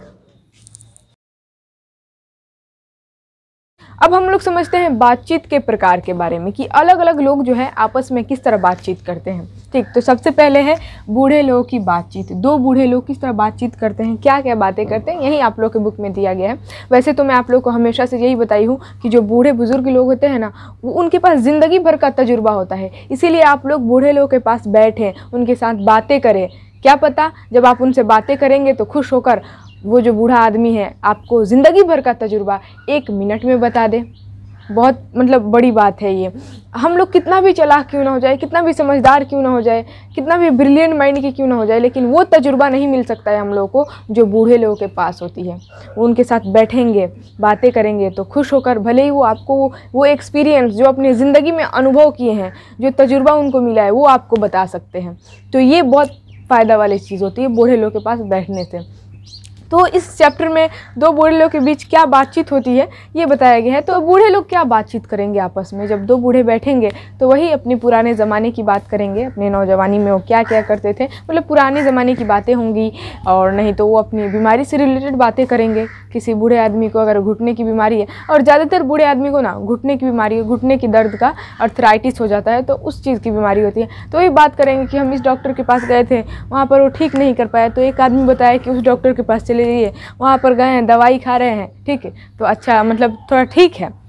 अब हम लोग समझते हैं बातचीत के प्रकार के बारे में कि अलग अलग लोग जो है आपस में किस तरह बातचीत करते हैं, ठीक। तो सबसे पहले है बूढ़े लोगों की बातचीत। 2 बूढ़े लोग किस तरह बातचीत करते हैं, क्या क्या बातें करते हैं, यही आप लोग के बुक में दिया गया है। वैसे तो मैं आप लोग को हमेशा से यही बताई हूँ कि जो बूढ़े बुजुर्ग लोग होते हैं ना वो उनके पास ज़िंदगी भर का तजुर्बा होता है, इसीलिए आप लोग बूढ़े लोगों के पास बैठें, उनके साथ बातें करें। क्या पता जब आप उनसे बातें करेंगे तो खुश होकर वो जो बूढ़ा आदमी है आपको ज़िंदगी भर का तजुर्बा 1 मिनट में बता दे। बहुत मतलब बड़ी बात है ये। हम लोग कितना भी चालाक क्यों ना हो जाए, कितना भी समझदार क्यों ना हो जाए, कितना भी ब्रिलियंट माइंड की क्यों ना हो जाए, लेकिन वो तजुर्बा नहीं मिल सकता है हम लोगों को जो बूढ़े लोगों के पास होती है। उनके साथ बैठेंगे, बातें करेंगे तो खुश होकर भले ही वो आपको वो एक्सपीरियंस जो अपनी ज़िंदगी में अनुभव किए हैं, जो तजुर्बा उनको मिला है वो आपको बता सकते हैं। तो ये बहुत फ़ायदा वाली चीज़ होती है बूढ़े लोगों के पास बैठने से। तो इस चैप्टर में 2 बूढ़े लोग के बीच क्या बातचीत होती है ये बताया गया है। तो बूढ़े लोग क्या बातचीत करेंगे आपस में, जब 2 बूढ़े बैठेंगे तो वही अपने पुराने ज़माने की बात करेंगे, अपने नौजवानी में वो क्या क्या करते थे, मतलब पुराने ज़माने की बातें होंगी, और नहीं तो वो अपनी बीमारी से रिलेटेड बातें करेंगे। किसी बूढ़े आदमी को अगर घुटने की बीमारी है, और ज़्यादातर बूढ़े आदमी को ना घुटने की बीमारी है, घुटने की दर्द का अर्थराइटिस हो जाता है, तो उस चीज़ की बीमारी होती है, तो वही बात करेंगे कि हम इस डॉक्टर के पास गए थे, वहाँ पर वो ठीक नहीं कर पाया, तो एक आदमी बताया कि उस डॉक्टर के पास चले जाइए, वहाँ पर गए हैं, दवाई खा रहे हैं, ठीक है, तो अच्छा मतलब थोड़ा ठीक है।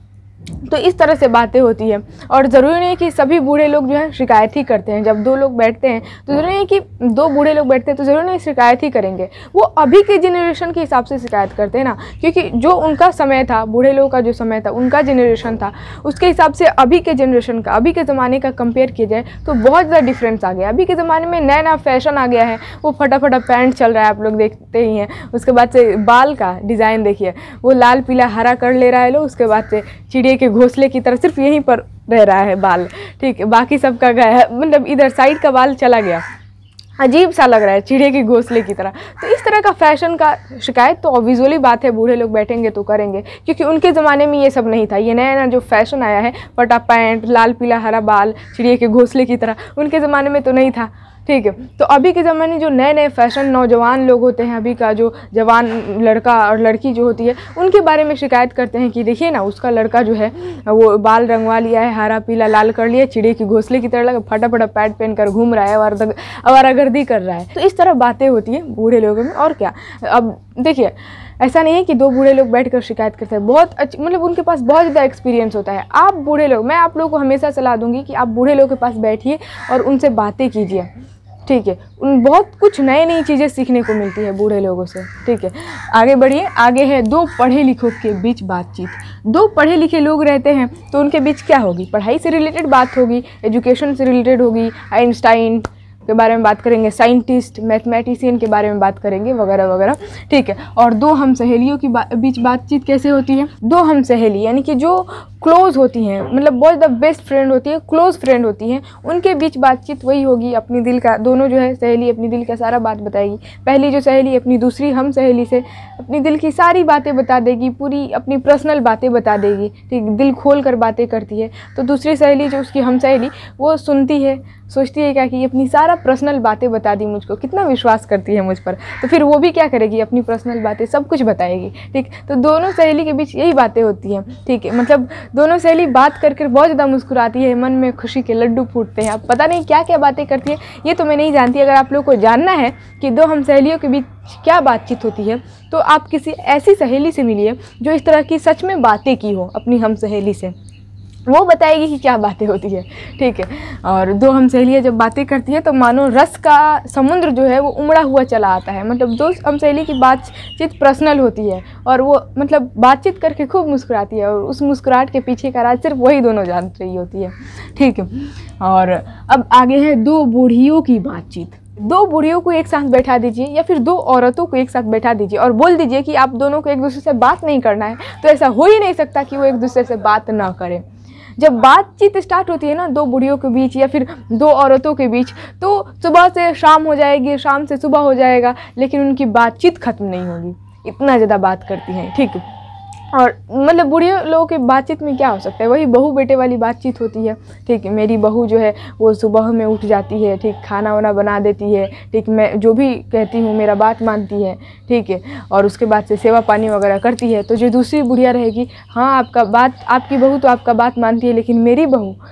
तो इस तरह से बातें होती है। और ज़रूरी नहीं कि सभी बूढ़े लोग जो है शिकायत ही करते हैं। जब दो लोग बैठते हैं तो ज़रूरी नहीं कि दो बूढ़े लोग बैठते हैं तो ज़रूरी नहीं शिकायत ही करेंगे, वो अभी के जनरेशन के हिसाब से शिकायत करते हैं ना, क्योंकि जो उनका समय था, बूढ़े लोगों का जो समय था, उनका जनरेशन था, उसके हिसाब से अभी के जनरेशन का, अभी के ज़माने का कंपेयर किया जाए तो बहुत ज़्यादा डिफरेंस आ गया। अभी के ज़माने में नया नया फैशन आ गया है, वो फटाफटा पैंट चल रहा है, आप लोग देखते ही हैं। उसके बाद से बाल का डिज़ाइन देखिए, वो लाल पीला हरा कर ले रहा है लोग, उसके बाद से चिड़िया के घोंसले की तरह सिर्फ यहीं पर रह रहा है बाल, ठीक है, बाकी सबका गया है, मतलब इधर साइड का बाल चला गया, अजीब सा लग रहा है चिड़िया के घोंसले की तरह। तो इस तरह का फैशन का शिकायत तो ऑब्वियसली बात है, बूढ़े लोग बैठेंगे तो करेंगे, क्योंकि उनके ज़माने में ये सब नहीं था। ये नया नया जो फैशन आया है, फटा पैंट, लाल पीला हरा बाल, चिड़िया के घोंसले की तरह, उनके ज़माने में तो नहीं था, ठीक है। तो अभी के ज़माने जो नए नए फैशन नौजवान लोग होते हैं, अभी का जो जवान लड़का और लड़की जो होती है, उनके बारे में शिकायत करते हैं कि देखिए ना, उसका लड़का जो है वो बाल रंगवा लिया है, हरा पीला लाल कर लिया, चिड़िया की घोंसले की तरह लगा, फटाफट पैंट पहन कर घूम रहा है, आवारागर्दी कर रहा है। तो इस तरह बातें होती हैं बूढ़े लोगों में। और क्या, अब देखिए ऐसा नहीं है कि दो बूढ़े लोग बैठकर शिकायत करते हैं, बहुत मतलब उनके पास बहुत ज़्यादा एक्सपीरियंस होता है। आप बूढ़े लोग, मैं आप लोगों को हमेशा सलाह दूंगी कि आप बूढ़े लोगों के पास बैठिए और उनसे बातें कीजिए, ठीक है। उन बहुत कुछ नई नई चीज़ें सीखने को मिलती है बूढ़े लोगों से, ठीक है। आगे बढ़िए, आगे है दो पढ़े लिखों के बीच बातचीत। दो पढ़े लिखे लोग रहते हैं तो उनके बीच क्या होगी, पढ़ाई से रिलेटेड बात होगी, एजुकेशन से रिलेटेड होगी, आइंस्टाइन के बारे में बात करेंगे, साइंटिस्ट, मैथमेटिशियन के बारे में बात करेंगे, वगैरह वगैरह, ठीक है। और दो हम सहेलियों की बीच बातचीत कैसे होती है, दो हम सहेली यानी कि जो क्लोज होती हैं, मतलब बहुत ज़्यादा बेस्ट फ्रेंड होती है, क्लोज फ्रेंड होती हैं, उनके बीच बातचीत वही होगी, अपनी दिल का, दोनों जो है सहेली अपनी दिल का सारा बात बताएगी। पहली जो सहेली अपनी दूसरी हम सहेली से अपनी दिल की सारी बातें बता देगी, पूरी अपनी पर्सनल बातें बता देगी, ठीक, दिल खोल कर बातें करती है। तो दूसरी सहेली जो उसकी हम सहेली, वो सुनती है, सोचती है क्या कि अपनी सारा पर्सनल बातें बता दी मुझको, कितना विश्वास करती है मुझ पर, तो फिर वो भी क्या करेगी, अपनी पर्सनल बातें सब कुछ बताएगी, ठीक। तो दोनों सहेली के बीच यही बातें होती हैं, ठीक है। मतलब दोनों सहेली बात करके बहुत ज़्यादा मुस्कुराती है, मन में खुशी के लड्डू फूटते हैं। अब पता नहीं क्या क्या बातें करती है, ये तो मैं नहीं जानती। अगर आप लोग को जानना है कि दो हम सहेलियों के बीच क्या बातचीत होती है, तो आप किसी ऐसी सहेली से मिलिए जो इस तरह की सच में बातें की हो अपनी हम सहेली से, वो बताएगी कि क्या बातें होती है, ठीक है। और दो हम सहेलियाँ जब बातें करती है तो मानो रस का समुद्र जो है वो उमड़ा हुआ चला आता है। मतलब दो हम सहेली की बातचीत पर्सनल होती है और वो मतलब बातचीत करके खूब मुस्कुराती है, और उस मुस्कुराहट के पीछे का राज सिर्फ वही दोनों जान रही होती है, ठीक है। और अब आगे है दो बूढ़ियों की बातचीत। दो बूढ़ियों को एक साथ बैठा दीजिए या फिर दो औरतों को एक साथ बैठा दीजिए और बोल दीजिए कि आप दोनों को एक दूसरे से बात नहीं करना है, तो ऐसा हो ही नहीं सकता कि वो एक दूसरे से बात ना करें। जब बातचीत स्टार्ट होती है ना दो बूढ़ियों के बीच या फिर दो औरतों के बीच, तो सुबह से शाम हो जाएगी, शाम से सुबह हो जाएगा, लेकिन उनकी बातचीत ख़त्म नहीं होगी, इतना ज़्यादा बात करती हैं, ठीक है। और मतलब बूढ़े लोगों की बातचीत में क्या हो सकता है, वही बहू बेटे वाली बातचीत होती है, ठीक है। मेरी बहू जो है वो सुबह में उठ जाती है, ठीक, खाना वाना बना देती है, ठीक, मैं जो भी कहती हूँ मेरा बात मानती है, ठीक है। और उसके बाद से सेवा पानी वगैरह करती है। तो जो दूसरी बुढ़िया रहेगी, हाँ आपका बात, आपकी बहू तो आपका बात मानती है, लेकिन मेरी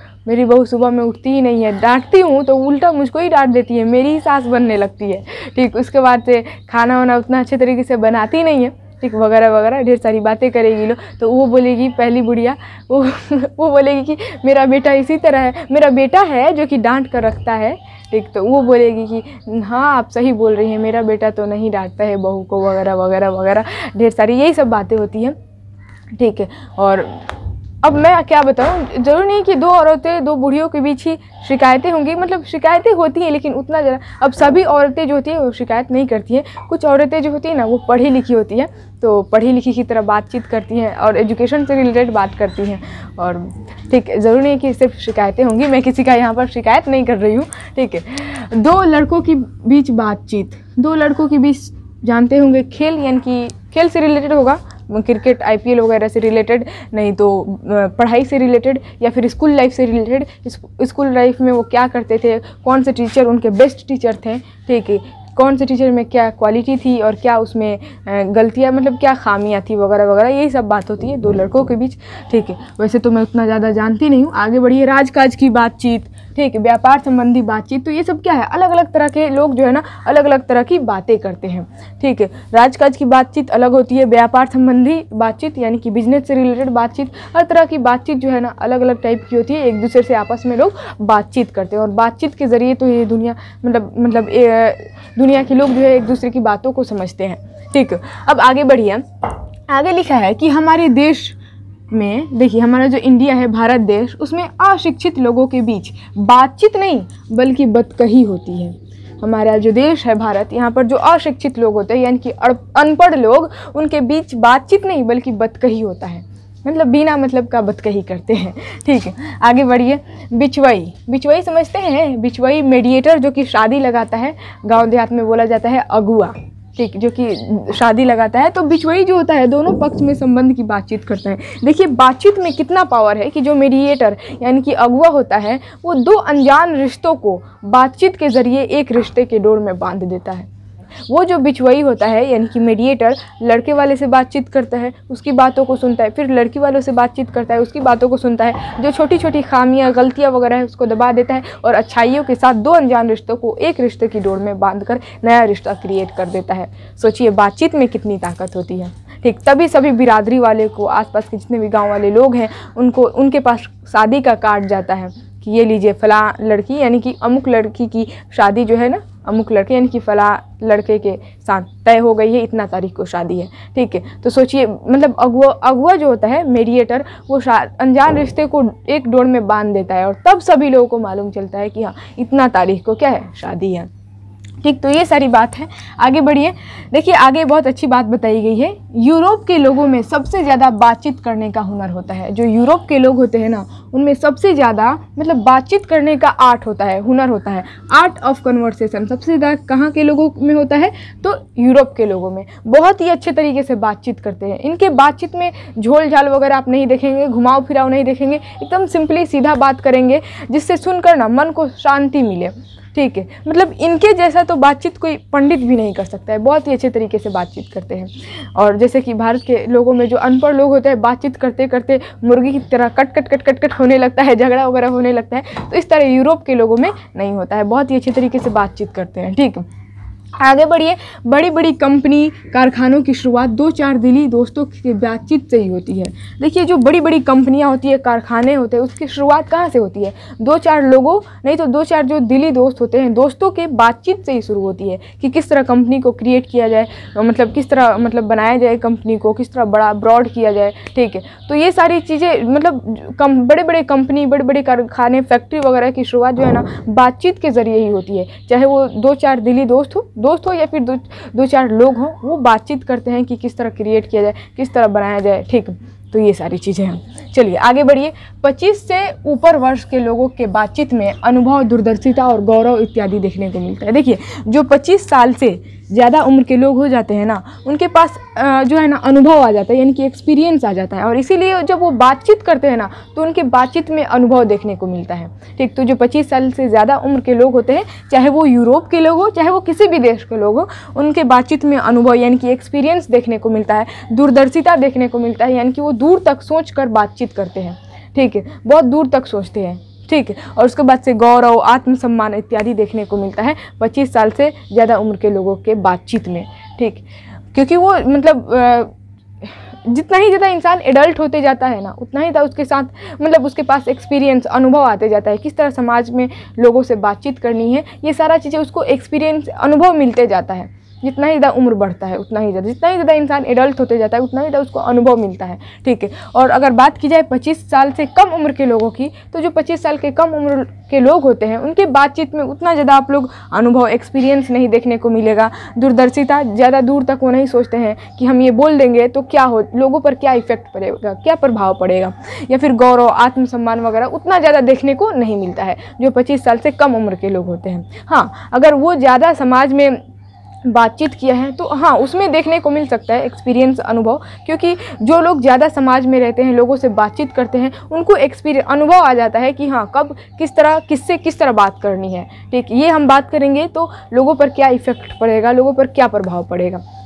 बहू सुबह में उठती ही नहीं है, डांटती हूँ तो उल्टा मुझको ही डांट देती है, मेरी ही सास बनने लगती है, ठीक। उसके बाद से खाना वाना उतना अच्छे तरीके से बनाती नहीं है, ठीक, वगैरह वगैरह ढेर सारी बातें करेगी लो। तो वो बोलेगी, पहली बुढ़िया वो बोलेगी कि मेरा बेटा इसी तरह है, मेरा बेटा है जो कि डांट कर रखता है, ठीक। तो वो बोलेगी कि हाँ आप सही बोल रही हैं, मेरा बेटा तो नहीं डांटता है बहू को, वगैरह वगैरह वगैरह ढेर सारी यही सब बातें होती हैं, ठीक है। और अब मैं क्या बताऊँ, ज़रूरी नहीं कि दो औरतें, दो बूढ़ियों के बीच ही शिकायतें होंगी, मतलब शिकायतें होती हैं लेकिन उतना ज़रा, अब सभी औरतें जो होती हैं वो शिकायत नहीं करती हैं। कुछ औरतें जो होती हैं ना वो पढ़ी लिखी होती हैं, तो पढ़ी लिखी की तरह बातचीत करती हैं और एजुकेशन से रिलेटेड बात करती हैं, और ठीक, ज़रूरी नहीं कि सिर्फ शिकायतें होंगी, मैं किसी का यहाँ पर शिकायत नहीं कर रही हूँ, ठीक है। दो लड़कों के बीच बातचीत, दो लड़कों के बीच जानते होंगे खेल, यानी कि खेल से रिलेटेड होगा, क्रिकेट IPL वगैरह से रिलेटेड, नहीं तो पढ़ाई से रिलेटेड या फिर स्कूल लाइफ से रिलेटेड। स्कूल लाइफ में वो क्या करते थे, कौन से टीचर उनके बेस्ट टीचर थे, ठीक है, कौन से टीचर में क्या क्वालिटी थी और क्या उसमें गलतियाँ, मतलब क्या खामियाँ थी, वगैरह वगैरह, यही सब बात होती है दो लड़कों के बीच, ठीक है। वैसे तो मैं उतना ज़्यादा जानती नहीं हूँ। आगे बढ़िए, राजकाज की बातचीत, ठीक, व्यापार संबंधी बातचीत। तो ये सब क्या है, अलग अलग तरह के लोग जो है ना अलग अलग तरह की बातें करते हैं। ठीक है, राजकाज की बातचीत अलग होती है, व्यापार संबंधी बातचीत यानी कि बिजनेस से रिलेटेड बातचीत, हर तरह की बातचीत जो है ना अलग अलग टाइप की होती है। एक दूसरे से आपस में लोग बातचीत करते हैं और बातचीत के ज़रिए तो ये दुनिया दुनिया के लोग जो है एक दूसरे की बातों को समझते हैं। ठीक, अब आगे बढ़िए। आगे लिखा है कि हमारे देश में, देखिए हमारा जो इंडिया है, भारत देश, उसमें अशिक्षित लोगों के बीच बातचीत नहीं बल्कि बतकही होती है। हमारा जो देश है भारत, यहाँ पर जो अशिक्षित लोग होते हैं यानी कि अनपढ़ लोग, उनके बीच बातचीत नहीं बल्कि बतकही होता है, मतलब बिना मतलब का बतकही करते हैं। ठीक है, आगे बढ़िए। बिचवई, बिचवई समझते हैं? बिचवई मीडिएटर जो कि शादी लगाता है, गांव देहात में बोला जाता है अगुआ। ठीक, जो कि शादी लगाता है। तो बिचवई जो होता है दोनों पक्ष में संबंध की बातचीत करता है। देखिए बातचीत में कितना पावर है कि जो मीडिएटर यानी कि अगुआ होता है वो दो अनजान रिश्तों को बातचीत के ज़रिए एक रिश्ते के डोर में बांध देता है। वो जो बिचवई होता है यानी कि मीडिएटर, लड़के वाले से बातचीत करता है, उसकी बातों को सुनता है, फिर लड़की वालों से बातचीत करता है, उसकी बातों को सुनता है, जो छोटी छोटी खामियां गलतियां वगैरह है उसको दबा देता है और अच्छाइयों के साथ दो अनजान रिश्तों को एक रिश्ते की डोर में बांधकर नया रिश्ता क्रिएट कर देता है। सोचिए बातचीत में कितनी ताकत होती है। ठीक, तभी सभी बिरादरी वाले को, आसपास के जितने भी गाँव वाले लोग हैं उनको, उनके पास शादी का कार्ड जाता है कि ये लीजिए फला लड़की यानी कि अमुक लड़की की शादी जो है ना, अमुक लड़के यानी कि फला लड़के के साथ तय हो गई है, इतना तारीख को शादी है। ठीक है, तो सोचिए मतलब अगुआ जो होता है मीडिएटर, वो अनजान रिश्ते को एक डोर में बांध देता है और तब सभी लोगों को मालूम चलता है कि हाँ इतना तारीख को क्या है, शादी है। ठीक, तो ये सारी बात है। आगे बढ़िए। देखिए आगे बहुत अच्छी बात बताई गई है। यूरोप के लोगों में सबसे ज़्यादा बातचीत करने का हुनर होता है। जो यूरोप के लोग होते हैं ना उनमें सबसे ज़्यादा मतलब बातचीत करने का आर्ट होता है, हुनर होता है, आर्ट ऑफ कन्वर्सेशन। सबसे ज़्यादा कहाँ के लोगों में होता है? तो यूरोप के लोगों में। बहुत ही अच्छे तरीके से बातचीत करते हैं। इनके बातचीत में झोल झाल वगैरह आप नहीं देखेंगे, घुमाव फिराव नहीं देखेंगे, एकदम सिंपली सीधा बात करेंगे जिससे सुनकर ना मन को शांति मिले। ठीक है, मतलब इनके जैसा तो बातचीत कोई पंडित भी नहीं कर सकता है। बहुत ही अच्छे तरीके से बातचीत करते हैं। और जैसे कि भारत के लोगों में जो अनपढ़ लोग होते हैं, बातचीत करते करते मुर्गी की तरह कट कट कट कट कट होने लगता है, झगड़ा वगैरह होने लगता है। तो इस तरह यूरोप के लोगों में नहीं होता है, बहुत ही अच्छे तरीके से बातचीत करते हैं। ठीक, आगे बढ़िए। बड़ी बड़ी कंपनी कारखानों की शुरुआत दो चार दिली दोस्तों की बातचीत से ही होती है। देखिए जो बड़ी बड़ी कंपनियां होती है, कारखाने होते हैं, उसकी शुरुआत कहाँ से होती है? दो चार लोगों, नहीं तो दो चार जो दिली दोस्त होते हैं, दोस्तों के बातचीत से ही शुरू होती है कि किस तरह कंपनी को क्रिएट किया जाए, मतलब किस तरह मतलब बनाया जाए कंपनी को, किस तरह बड़ा ब्रॉड किया जाए। ठीक है, तो ये सारी चीज़ें मतलब बड़े बड़े कंपनी, बड़े बड़े कारखाने, फैक्ट्री वगैरह की शुरुआत जो है ना बातचीत के ज़रिए ही होती है। चाहे वो दो चार दिली दोस्त हो या फिर दो चार लोग हों, वो बातचीत करते हैं कि किस तरह क्रिएट किया जाए, किस तरह बनाया जाए। ठीक, तो ये सारी चीज़ें हैं। चलिए आगे बढ़िए। 25 से ऊपर वर्ष के लोगों के बातचीत में अनुभव, दूरदर्शिता और गौरव इत्यादि देखने को मिलता है। देखिए जो 25 साल से ज़्यादा उम्र के लोग हो जाते हैं ना, उनके पास जो है ना अनुभव आ जाता है, यानी कि एक्सपीरियंस आ जाता है। और इसीलिए जब वो बातचीत करते हैं ना तो उनके बातचीत में अनुभव देखने को मिलता है। ठीक, तो जो 25 साल से ज़्यादा उम्र के लोग होते हैं, चाहे वो यूरोप के लोग हो, चाहे वो किसी भी देश के लोग हो, उनके बातचीत में अनुभव यानी कि एक्सपीरियंस देखने को मिलता है, दूरदर्शिता देखने को मिलता है, यानी कि वो दूर तक सोच कर बातचीत करते हैं। ठीक है, बहुत दूर तक सोचते हैं। ठीक है, और उसके बाद से गौरव, आत्मसम्मान इत्यादि देखने को मिलता है 25 साल से ज़्यादा उम्र के लोगों के बातचीत में। ठीक, क्योंकि वो मतलब जितना ही ज़्यादा इंसान एडल्ट होते जाता है ना, उतना ही उसके साथ मतलब उसके पास एक्सपीरियंस, अनुभव आते जाता है, किस तरह समाज में लोगों से बातचीत करनी है, ये सारा चीज़ें उसको एक्सपीरियंस, अनुभव मिलते जाता है। जितना ही ज़्यादा उम्र बढ़ता है उतना ही ज़्यादा, जितना ही ज़्यादा इंसान एडल्ट होते जाता है उतना ही ज़्यादा उसको अनुभव मिलता है। ठीक है, और अगर बात की जाए 25 साल से कम उम्र के लोगों की, तो जो 25 साल के कम उम्र के लोग होते हैं उनके बातचीत में उतना ज़्यादा आप लोग अनुभव, एक्सपीरियंस नहीं देखने को मिलेगा। दूरदर्शिता, ज़्यादा दूर तक वो नहीं सोचते हैं कि हम ये बोल देंगे तो क्या हो, लोगों पर क्या इफेक्ट पड़ेगा, क्या प्रभाव पड़ेगा, या फिर गौरव, आत्मसम्मान वगैरह उतना ज़्यादा देखने को नहीं मिलता है जो 25 साल से कम उम्र के लोग होते हैं। हाँ, अगर वो ज़्यादा समाज में बातचीत किया है तो हाँ उसमें देखने को मिल सकता है एक्सपीरियंस, अनुभव, क्योंकि जो लोग ज़्यादा समाज में रहते हैं, लोगों से बातचीत करते हैं, उनको एक्सपीरियंस, अनुभव आ जाता है कि हाँ कब किस तरह, किससे किस तरह बात करनी है। ठीक, ये हम बात करेंगे तो लोगों पर क्या इफेक्ट पड़ेगा, लोगों पर क्या प्रभाव पड़ेगा।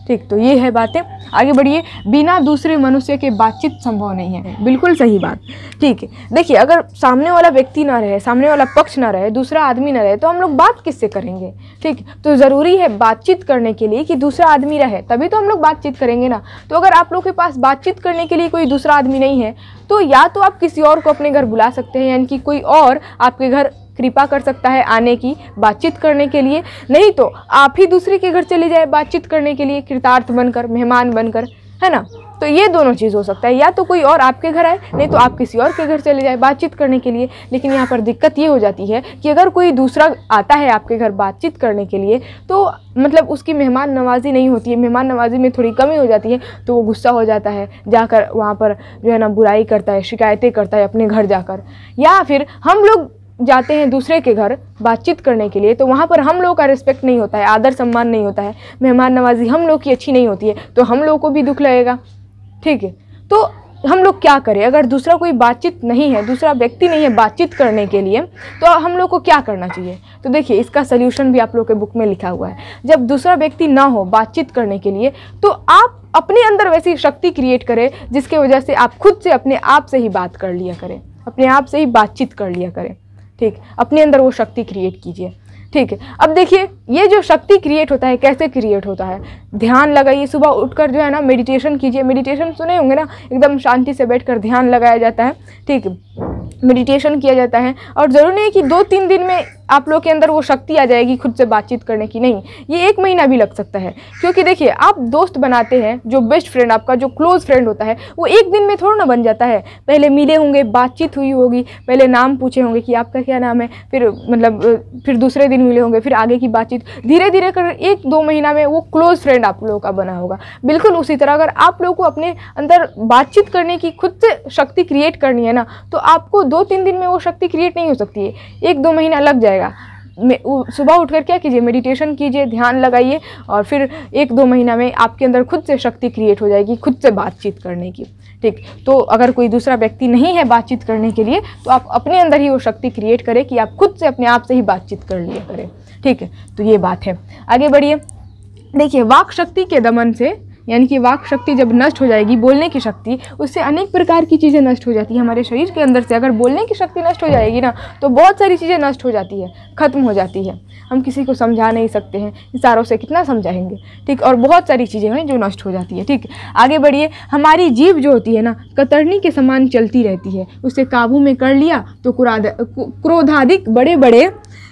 ठीक, तो ये है बातें। आगे बढ़िए। बिना दूसरे मनुष्य के बातचीत संभव नहीं है, बिल्कुल सही बात। ठीक है, देखिए अगर सामने वाला व्यक्ति ना रहे, सामने वाला पक्ष ना रहे, दूसरा आदमी ना रहे, तो हम लोग बात किससे करेंगे। ठीक, तो ज़रूरी है बातचीत करने के लिए कि दूसरा आदमी रहे, तभी तो हम लोग बातचीत करेंगे ना। तो अगर आप लोग के पास बातचीत करने के लिए कोई दूसरा आदमी नहीं है, तो या तो आप किसी और को अपने घर बुला सकते हैं, यानी कि कोई और आपके घर कृपा कर सकता है आने की, बातचीत करने के लिए। नहीं तो आप ही दूसरे के घर चले जाए बातचीत करने के लिए, कृतार्थ बनकर, मेहमान बनकर, है ना। तो ये दोनों चीज़ हो सकता है, या तो कोई और आपके घर आए, नहीं तो आप किसी और के घर चले जाए बातचीत करने के लिए। लेकिन यहाँ पर दिक्कत ये हो जाती है कि अगर कोई दूसरा आता है आपके घर बातचीत करने के लिए, तो मतलब उसकी मेहमान नवाजी नहीं होती है, मेहमान नवाजी में थोड़ी कमी हो जाती है, तो वो गुस्सा हो जाता है, जाकर वहाँ पर जो है ना बुराई करता है, शिकायतें करता है अपने घर जाकर। या फिर हम लोग जाते हैं दूसरे के घर बातचीत करने के लिए, तो वहाँ पर हम लोग का रिस्पेक्ट नहीं होता है, आदर सम्मान नहीं होता है, मेहमान नवाजी हम लोग की अच्छी नहीं होती है, तो हम लोग को भी दुख लगेगा। ठीक है, तो हम लोग क्या करें। अगर दूसरा कोई बातचीत नहीं है, दूसरा व्यक्ति नहीं है बातचीत करने के लिए, तो हम लोग को क्या करना चाहिए। तो देखिए इसका सल्यूशन भी आप लोग के बुक में लिखा हुआ है। जब दूसरा व्यक्ति ना हो बातचीत करने के लिए, तो आप अपने अंदर वैसी शक्ति क्रिएट करें जिसके वजह से आप खुद से अपने आप से ही बात कर लिया करें, अपने आप से ही बातचीत कर लिया करें। ठीक, अपने अंदर वो शक्ति क्रिएट कीजिए। ठीक है, अब देखिए ये जो शक्ति क्रिएट होता है कैसे क्रिएट होता है। ध्यान लगाइए, सुबह उठकर जो है ना मेडिटेशन कीजिए। मेडिटेशन सुने होंगे ना, एकदम शांति से बैठकर ध्यान लगाया जाता है। ठीक, मेडिटेशन किया जाता है। और ज़रूरी नहीं कि 2-3 दिन में आप लोग के अंदर वो शक्ति आ जाएगी खुद से बातचीत करने की, नहीं, ये 1 महीना भी लग सकता है। क्योंकि देखिए आप दोस्त बनाते हैं, जो बेस्ट फ्रेंड आपका जो क्लोज फ्रेंड होता है, वो 1 दिन में थोड़ा ना बन जाता है। पहले मिले होंगे, बातचीत हुई होगी, पहले नाम पूछे होंगे कि आपका क्या नाम है, फिर फिर दूसरे दिन मिले होंगे, फिर आगे की बातचीत, धीरे धीरे कर 1-2 महीना में वो क्लोज फ्रेंड आप लोगों का बना होगा। बिल्कुल उसी तरह अगर आप लोगों को अपने अंदर बातचीत करने की खुद से शक्ति क्रिएट करनी है ना, तो आपको 2-3 दिन में वो शक्ति क्रिएट नहीं हो सकती है, 1-2 महीना लग जाएगा। सुबह उठकर क्या कीजिए, मेडिटेशन कीजिए, ध्यान लगाइए, और फिर 1-2 महीना में आपके अंदर खुद से शक्ति क्रिएट हो जाएगी खुद से बातचीत करने की। ठीक, तो अगर कोई दूसरा व्यक्ति नहीं है बातचीत करने के लिए, तो आप अपने अंदर ही वो शक्ति क्रिएट करें कि आप खुद से अपने आप से ही बातचीत कर लिया करें। ठीक है, तो ये बात है। आगे बढ़िए। देखिए वाक शक्ति के दमन से, यानी कि वाक शक्ति जब नष्ट हो जाएगी, बोलने की शक्ति, उससे अनेक प्रकार की चीज़ें नष्ट हो जाती है हमारे शरीर के अंदर से। अगर बोलने की शक्ति नष्ट हो जाएगी ना, तो बहुत सारी चीज़ें नष्ट हो जाती है, ख़त्म हो जाती है। हम किसी को समझा नहीं सकते हैं, इशारों से कितना समझाएंगे। ठीक, और बहुत सारी चीज़ें हैं जो नष्ट हो जाती है। ठीक, आगे बढ़िए। हमारी जीभ जो होती है ना, कतरनी के समान चलती रहती है, उसे काबू में कर लिया तो क्रोधाधिक बड़े बड़े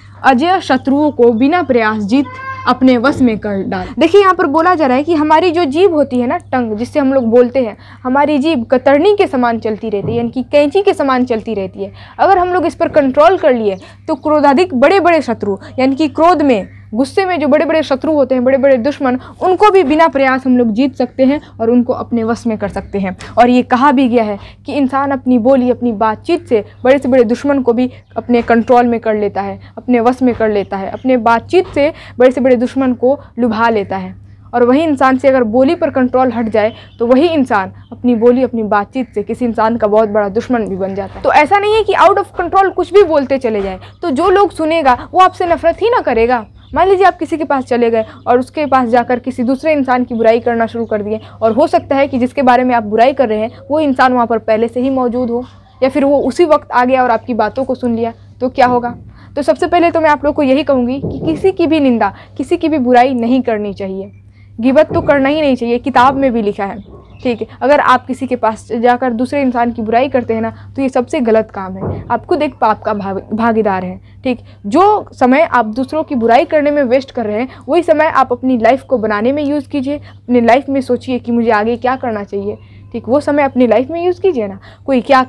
अजय शत्रुओं को बिना प्रयास जीत अपने वश में कर डाल। देखिए यहाँ पर बोला जा रहा है कि हमारी जो जीभ होती है ना, टंग, जिससे हम लोग बोलते हैं, हमारी जीभ कतरनी के समान चलती रहती है, यानी कि कैंची के समान चलती रहती है। अगर हम लोग इस पर कंट्रोल कर लिए तो क्रोधाधिक बड़े बड़े शत्रु, यानी कि क्रोध में, गुस्से में जो बड़े बड़े शत्रु होते हैं, बड़े बड़े दुश्मन, उनको भी बिना प्रयास हम लोग जीत सकते हैं और उनको अपने वश में कर सकते हैं। और ये कहा भी गया है कि इंसान अपनी बोली, अपनी बातचीत से बड़े से बड़े दुश्मन को भी अपने कंट्रोल में कर लेता है, अपने वश में कर लेता है, अपने बातचीत से बड़े से बड़े दुश्मन को लुभा लेता है। और वही इंसान से अगर बोली पर कंट्रोल हट जाए, तो वही इंसान अपनी बोली, अपनी बातचीत से किसी इंसान का बहुत बड़ा दुश्मन भी बन जाता है। तो ऐसा नहीं है कि आउट ऑफ कंट्रोल कुछ भी बोलते चले जाए, तो जो लोग सुनेगा वो आपसे नफरत ही ना करेगा। मान लीजिए आप किसी के पास चले गए और उसके पास जाकर किसी दूसरे इंसान की बुराई करना शुरू कर दिए, और हो सकता है कि जिसके बारे में आप बुराई कर रहे हैं वो इंसान वहाँ पर पहले से ही मौजूद हो, या फिर वो उसी वक्त आ गया और आपकी बातों को सुन लिया, तो क्या होगा। तो सबसे पहले तो मैं आप लोग को यही कहूँगी कि किसी की भी निंदा, किसी की भी बुराई नहीं करनी चाहिए। गिबत तो करना ही नहीं चाहिए, किताब में भी लिखा है। ठीक है, अगर आप किसी के पास जाकर दूसरे इंसान की बुराई करते हैं ना, तो ये सबसे गलत काम है। आप खुद एक पाप का भागीदार हैं। ठीक, जो समय आप दूसरों की बुराई करने में वेस्ट कर रहे हैं, वही समय आप अपनी लाइफ को बनाने में यूज़ कीजिए। अपनी लाइफ में सोचिए कि मुझे आगे क्या करना चाहिए। ठीक, वो समय अपनी लाइफ में यूज़ कीजिए ना। कोई क्या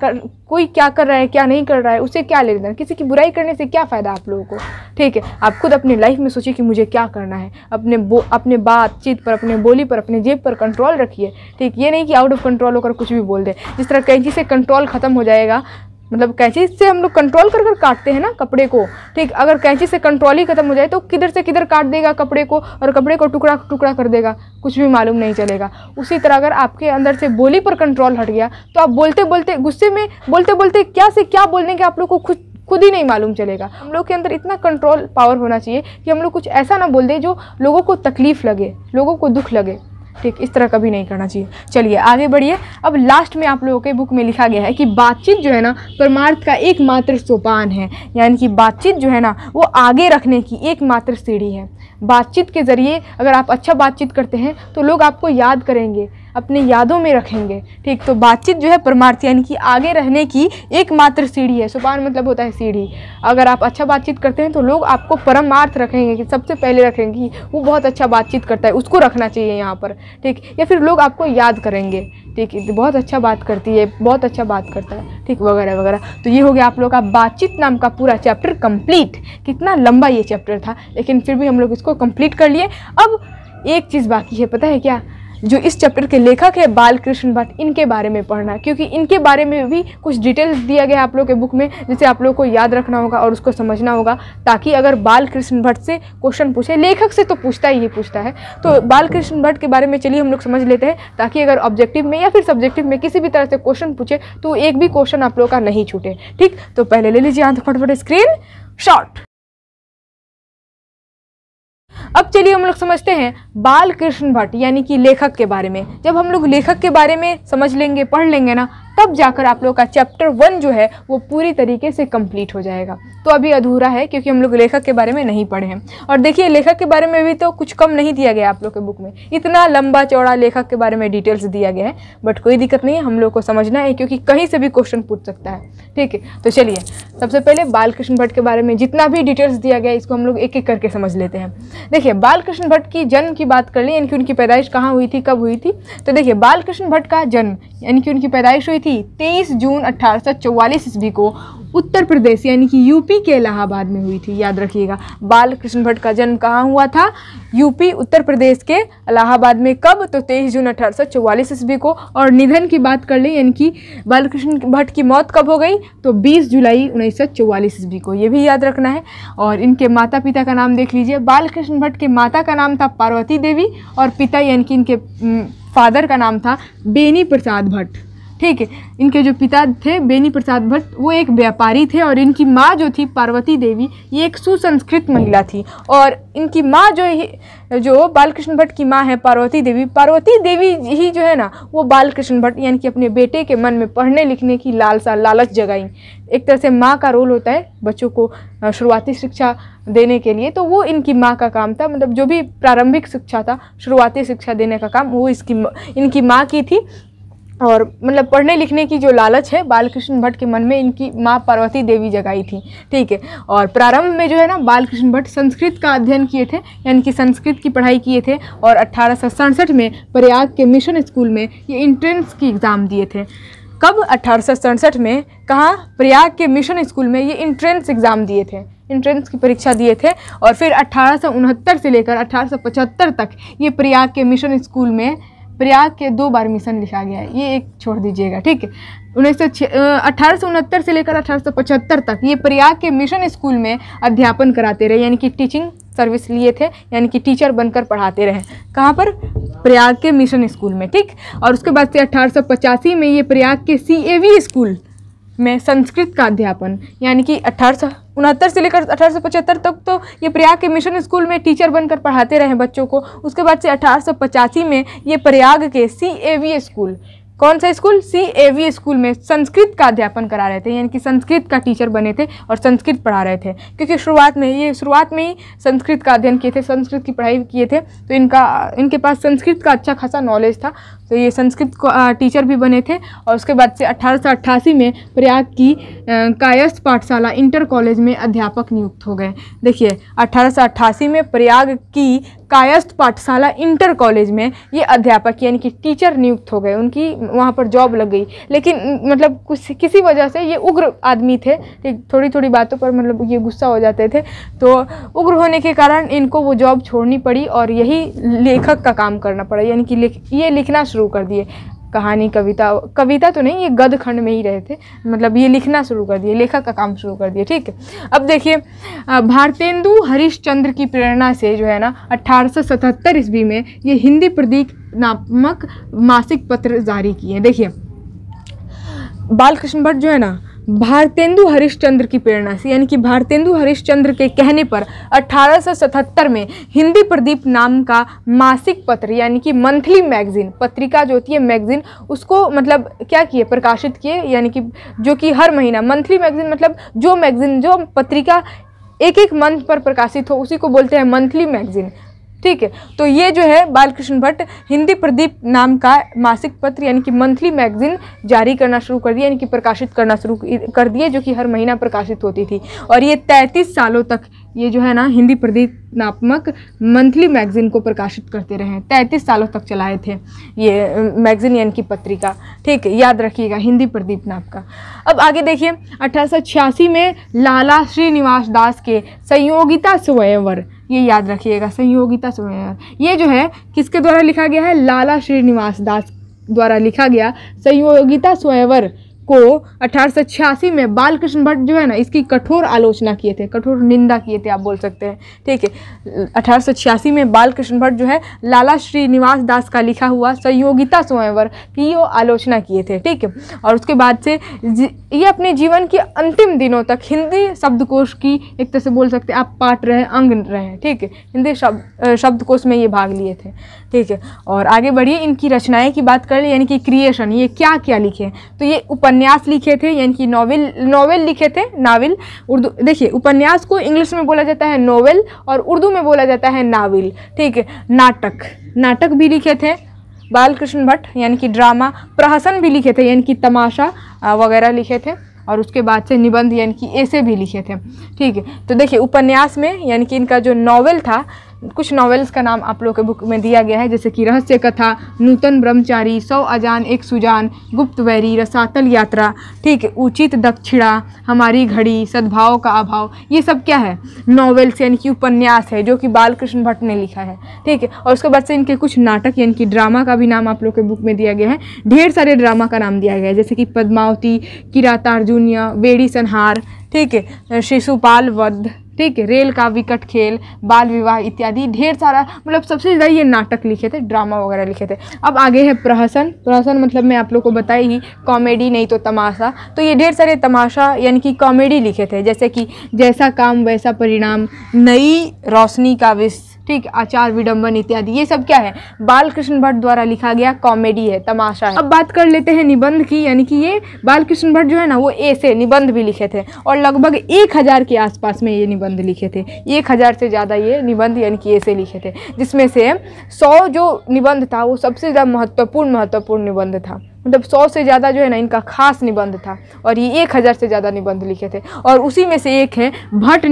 कर रहा है, क्या नहीं कर रहा है, उससे क्या ले लेना। किसी की बुराई करने से क्या फ़ायदा आप लोगों को। ठीक है, आप खुद अपनी लाइफ में सोचिए कि मुझे क्या करना है। अपने बातचीत पर, अपने बोली पर, अपने जेब पर कंट्रोल रखिए। ठीक, ये नहीं कि आउट ऑफ कंट्रोल होकर कुछ भी बोल दे। जिस तरह कैंची से कंट्रोल ख़त्म हो जाएगा, मतलब कैंची से हम लोग कंट्रोल कर काटते हैं ना कपड़े को। ठीक, अगर कैंची से कंट्रोल ही खत्म हो जाए तो किधर से किधर काट देगा कपड़े को, और कपड़े को टुकड़ा टुकड़ा कर देगा, कुछ भी मालूम नहीं चलेगा। उसी तरह अगर आपके अंदर से बोली पर कंट्रोल हट गया, तो आप बोलते बोलते, गुस्से में बोलते बोलते क्या से क्या बोलने के आप लोग को खुद ही नहीं मालूम चलेगा। हम लोग के अंदर इतना कंट्रोल पावर होना चाहिए कि हम लोग कुछ ऐसा ना बोल दे जो लोगों को तकलीफ़ लगे, लोगों को दुख लगे। ठीक, इस तरह कभी नहीं करना चाहिए। चलिए आगे बढ़िए। अब लास्ट में आप लोगों के बुक में लिखा गया है कि बातचीत जो है ना परमार्थ का एकमात्र सोपान है, यानी कि बातचीत जो है ना वो आगे रखने की एकमात्र सीढ़ी है। बातचीत के ज़रिए अगर आप अच्छा बातचीत करते हैं तो लोग आपको याद करेंगे, अपनी यादों में रखेंगे। ठीक, तो बातचीत जो है परमार्थ यानी कि आगे रहने की एकमात्र सीढ़ी है। सोपान मतलब होता है सीढ़ी। अगर आप अच्छा बातचीत करते हैं तो लोग आपको परमार्थ रखेंगे, कि सबसे पहले रखेंगे कि वो बहुत अच्छा बातचीत करता है, उसको रखना चाहिए यहाँ पर। ठीक, या फिर लोग आपको याद करेंगे, ठीक, बहुत अच्छा बात करती है, बहुत अच्छा बात करता है, ठीक, वगैरह वगैरह। तो ये हो गया आप लोग का बातचीत नाम का पूरा चैप्टर कंप्लीट। कितना लंबा ये चैप्टर था, लेकिन फिर भी हम लोग इसको कंप्लीट कर लिए। अब एक चीज़ बाकी है, पता है क्या? जो इस चैप्टर के लेखक है बालकृष्ण भट्ट, इनके बारे में पढ़ना, क्योंकि इनके बारे में भी कुछ डिटेल्स दिया गया है आप लोग के बुक में, जिसे आप लोग को याद रखना होगा और उसको समझना होगा, ताकि अगर बालकृष्ण भट्ट से क्वेश्चन पूछे, लेखक से तो पूछता ही पूछता है, तो बालकृष्ण भट्ट के बारे में चलिए हम लोग समझ लेते हैं, ताकि अगर ऑब्जेक्टिव में या फिर सब्जेक्टिव में किसी भी तरह से क्वेश्चन पूछे तो एक भी क्वेश्चन आप लोग का नहीं छूटे। ठीक, तो पहले ले लीजिए यहाँ फटाफट स्क्रीन शॉट। अब चलिए हम लोग समझते हैं बालकृष्ण भट्ट यानी कि लेखक के बारे में। जब हम लोग लेखक के बारे में समझ लेंगे, पढ़ लेंगे ना, तब जाकर आप लोग का चैप्टर 1 जो है वो पूरी तरीके से कंप्लीट हो जाएगा। तो अभी अधूरा है क्योंकि हम लोग लेखक के बारे में नहीं पढ़े हैं। और देखिए लेखक के बारे में भी तो कुछ कम नहीं दिया गया आप लोग के बुक में, इतना लंबा चौड़ा लेखक के बारे में डिटेल्स दिया गया है। बट कोई दिक्कत नहीं है, हम लोग को समझना है क्योंकि कहीं से भी क्वेश्चन पूछ सकता है। ठीक है, तो चलिए सबसे पहले बालकृष्ण भट्ट के बारे में जितना भी डिटेल्स दिया गया इसको हम लोग एक एक करके समझ लेते हैं। देखिए बालकृष्ण भट्ट की जन्म की बात कर ली, यानी कि उनकी पैदाइश कहाँ हुई थी, कब हुई थी। तो देखिए बालकृष्ण भट्ट का जन्म यानी कि उनकी पैदाइश हुई थी 23 जून 1844 ईस्वी को उत्तर प्रदेश यानी कि यूपी के इलाहाबाद में हुई थी। याद रखिएगा बालकृष्ण भट्ट का जन्म कहाँ हुआ था, यूपी उत्तर प्रदेश के इलाहाबाद में। कब? तो 23 जून 1844 ईस्वी को। और निधन की बात कर ले यानी कि बालकृष्ण भट्ट की मौत कब हो गई, तो 20 जुलाई 1944 ईस्वी को, ये भी याद रखना है। और इनके माता पिता का नाम देख लीजिए। बालकृष्ण भट्ट के माता का नाम था पार्वती देवी और पिता यानी कि इनके फादर का नाम था बेनी प्रसाद भट्ट। ठीक है, इनके जो पिता थे बेनी प्रसाद भट्ट वो एक व्यापारी थे और इनकी माँ जो थी पार्वती देवी ये एक सुसंस्कृत महिला थी। और इनकी माँ जो बालकृष्ण भट्ट की माँ है पार्वती देवी ही जो है ना वो बालकृष्ण भट्ट यानी कि अपने बेटे के मन में पढ़ने लिखने की लालच जगाई। एक तरह से माँ का रोल होता है बच्चों को शुरुआती शिक्षा देने के लिए, तो वो इनकी माँ का काम था। मतलब जो भी प्रारंभिक शिक्षा था, शुरुआती शिक्षा देने का काम वो इनकी माँ की थी। और मतलब पढ़ने लिखने की जो लालच है बालकृष्ण भट्ट के मन में इनकी माँ पार्वती देवी जगाई थी। ठीक है, और प्रारंभ में जो है ना बालकृष्ण भट्ट संस्कृत का अध्ययन किए थे, यानी कि संस्कृत की पढ़ाई किए थे। और 1867 में प्रयाग के मिशन स्कूल में ये एंट्रेंस की एग्ज़ाम दिए थे। कब? 1867 में। कहाँ? प्रयाग के मिशन स्कूल में ये एंट्रेंस एग्ज़ाम दिए थे, एंट्रेंस की परीक्षा दिए थे। और फिर 1869 से लेकर 1875 तक ये प्रयाग के मिशन स्कूल में, प्रयाग के 2 बार मिशन लिखा गया है, ये एक छोड़ दीजिएगा। ठीक है, 1869 से लेकर 1875 तक ये प्रयाग के मिशन स्कूल में अध्यापन कराते रहे, यानी कि टीचिंग सर्विस लिए थे, यानी कि टीचर बनकर पढ़ाते रहे। कहाँ पर? प्रयाग के मिशन स्कूल में। ठीक, और उसके बाद से 1885 में ये प्रयाग के CAV स्कूल में संस्कृत का अध्यापन, यानी कि 1869 से लेकर 1875 तक तो ये प्रयाग के मिशन स्कूल में टीचर बनकर पढ़ाते रहे बच्चों को। उसके बाद से 1885 में ये प्रयाग के CAV स्कूल, कौन सा स्कूल? CAV स्कूल में संस्कृत का अध्यापन करा रहे थे, यानी कि संस्कृत का टीचर बने थे और संस्कृत पढ़ा रहे थे। क्योंकि शुरुआत में ही संस्कृत का अध्ययन किए थे, संस्कृत की पढ़ाई किए थे, तो इनके पास संस्कृत का अच्छा खासा नॉलेज था, तो ये संस्कृत को टीचर भी बने थे। और उसके बाद से 1888 में प्रयाग की कायस्थ पाठशाला इंटर कॉलेज में अध्यापक नियुक्त हो गए। देखिए 1888 में प्रयाग की कायस्थ पाठशाला इंटर कॉलेज में ये अध्यापक यानी कि टीचर नियुक्त हो गए, उनकी वहाँ पर जॉब लग गई। लेकिन मतलब किसी वजह से ये उग्र आदमी थे, थोड़ी थोड़ी बातों पर मतलब ये गुस्सा हो जाते थे, तो उग्र होने के कारण इनको वो जॉब छोड़नी पड़ी और यही लेखक का काम करना पड़ा, यानी कि ये लिखना शुरू कर दिए। कहानी, कविता तो नहीं, ये गद्य खंड में ही रहे थे, मतलब ये लिखना शुरू कर दिए, लेखक का काम शुरू कर दिए। ठीक है, अब देखिए भारतेंदु हरिश्चंद्र की प्रेरणा से जो है ना 1877 ईस्वी में ये हिंदी प्रदीप नामक मासिक पत्र जारी किए। देखिए बालकृष्ण भट्ट जो है ना भारतेंदु हरिश्चंद्र की प्रेरणा से, यानी कि भारतेंदु हरिश्चंद्र के कहने पर 1877 में हिंदी प्रदीप नाम का मासिक पत्र यानी कि मंथली मैगजीन, पत्रिका जो होती है मैगजीन, उसको मतलब क्या किए, प्रकाशित किए, यानी कि जो कि हर महीना, मंथली मैगजीन मतलब जो मैगजीन, जो पत्रिका एक एक मंथ पर प्रकाशित हो उसी को बोलते हैं मंथली मैगजीन। ठीक है, तो ये जो है बालकृष्ण भट्ट हिंदी प्रदीप नाम का मासिक पत्र यानी कि मंथली मैगजीन जारी करना शुरू कर दिया, यानी कि प्रकाशित करना शुरू कर दिए, जो कि हर महीना प्रकाशित होती थी। और ये 33 सालों तक ये जो है ना हिंदी प्रदीप नामक मंथली मैगजीन को प्रकाशित करते रहे, 33 सालों तक चलाए थे ये मैगजीन यानी कि पत्रिका। ठीक है, याद रखिएगा हिंदी प्रदीप नाम का। अब आगे देखिए, 1886 में लाला श्रीनिवास दास के संयोगिता स्वयंवर, ये याद रखिएगा संयोगिता स्वयंवर, ये जो है किसके द्वारा लिखा गया है, लाला श्रीनिवास दास द्वारा लिखा गया संयोगिता स्वयंवर को 1886 में बालकृष्ण भट्ट जो है ना इसकी कठोर आलोचना किए थे, कठोर निंदा किए थे आप बोल सकते हैं। ठीक है, 1886 में बालकृष्ण भट्ट जो है लाला श्रीनिवास दास का लिखा हुआ संयोगिता स्वयंवर की वो आलोचना किए थे। ठीक है, और उसके बाद से ये अपने जीवन के अंतिम दिनों तक हिंदी शब्दकोश की एक तरह से बोल सकते हैं आप पाठ रहे, अंग रहे। ठीक है, हिंदी शब्दकोश में ये भाग लिए थे। ठीक है, और आगे बढ़िए, इनकी रचनाएं की बात कर ले, यानी कि क्रिएशन, ये क्या क्या लिखे, तो ये उपन्यास लिखे थे, यानी कि नॉवेल लिखे थे, नावल उर्दू। देखिए, उपन्यास को इंग्लिश में बोला जाता है नॉवेल और उर्दू में बोला जाता है नावल। ठीक है, नाटक भी लिखे थे बालकृष्ण भट्ट, यानी कि ड्रामा, प्रहसन भी लिखे थे, यानी कि तमाशा वगैरह लिखे थे, और उसके बाद से निबंध यानी कि ऐसे भी लिखे थे। ठीक है, तो देखिए उपन्यास में यानी कि इनका जो नॉवेल था, कुछ नॉवेल्स का नाम आप लोग के बुक में दिया गया है, जैसे कि रहस्य कथा, नूतन ब्रह्मचारी, 100 अजान एक सुजान, गुप्त वैरी, रसातल यात्रा। ठीक है, उचित दक्षिणा, हमारी घड़ी, सद्भाव का अभाव, ये सब क्या है, नॉवेल्स यानी कि उपन्यास है जो कि बालकृष्ण भट्ट ने लिखा है। ठीक है, और उसके बाद से इनके कुछ नाटक यानी कि ड्रामा का भी नाम आप लोग के बुक में दिया गया है, ढेर सारे ड्रामा का नाम दिया गया है, जैसे कि पद्मावती, किरातार्जुनीय, बेड़ी संहार, ठीक है, शिशुपाल वध, ठीक है, रेल का विकट खेल, बाल विवाह इत्यादि, ढेर सारा, मतलब सबसे ज़्यादा ये नाटक लिखे थे, ड्रामा वगैरह लिखे थे। अब आगे है प्रहसन मतलब मैं आप लोग को बताई ही, कॉमेडी नहीं तो तमाशा, तो ये ढेर सारे तमाशा यानी कि कॉमेडी लिखे थे, जैसे कि जैसा काम वैसा परिणाम, नई रोशनी का विष, ठीक, आचार विडंबन इत्यादि, ये सब क्या है, बालकृष्ण भट्ट द्वारा लिखा गया कॉमेडी है, तमाशा है। अब बात कर लेते हैं निबंध की, यानी कि ये बालकृष्ण भट्ट जो है ना वो ऐसे निबंध भी लिखे थे, और लगभग 1000 के आसपास में ये निबंध लिखे थे, 1000 से ज़्यादा ये निबंध यानी कि ऐसे लिखे थे, जिसमें से 100 जो निबंध था वो सबसे ज़्यादा महत्वपूर्ण निबंध था, मतलब 100 से ज़्यादा जो है ना इनका खास निबंध था, और ये 1000 से ज़्यादा निबंध लिखे थे, और उसी में से एक है भट्ट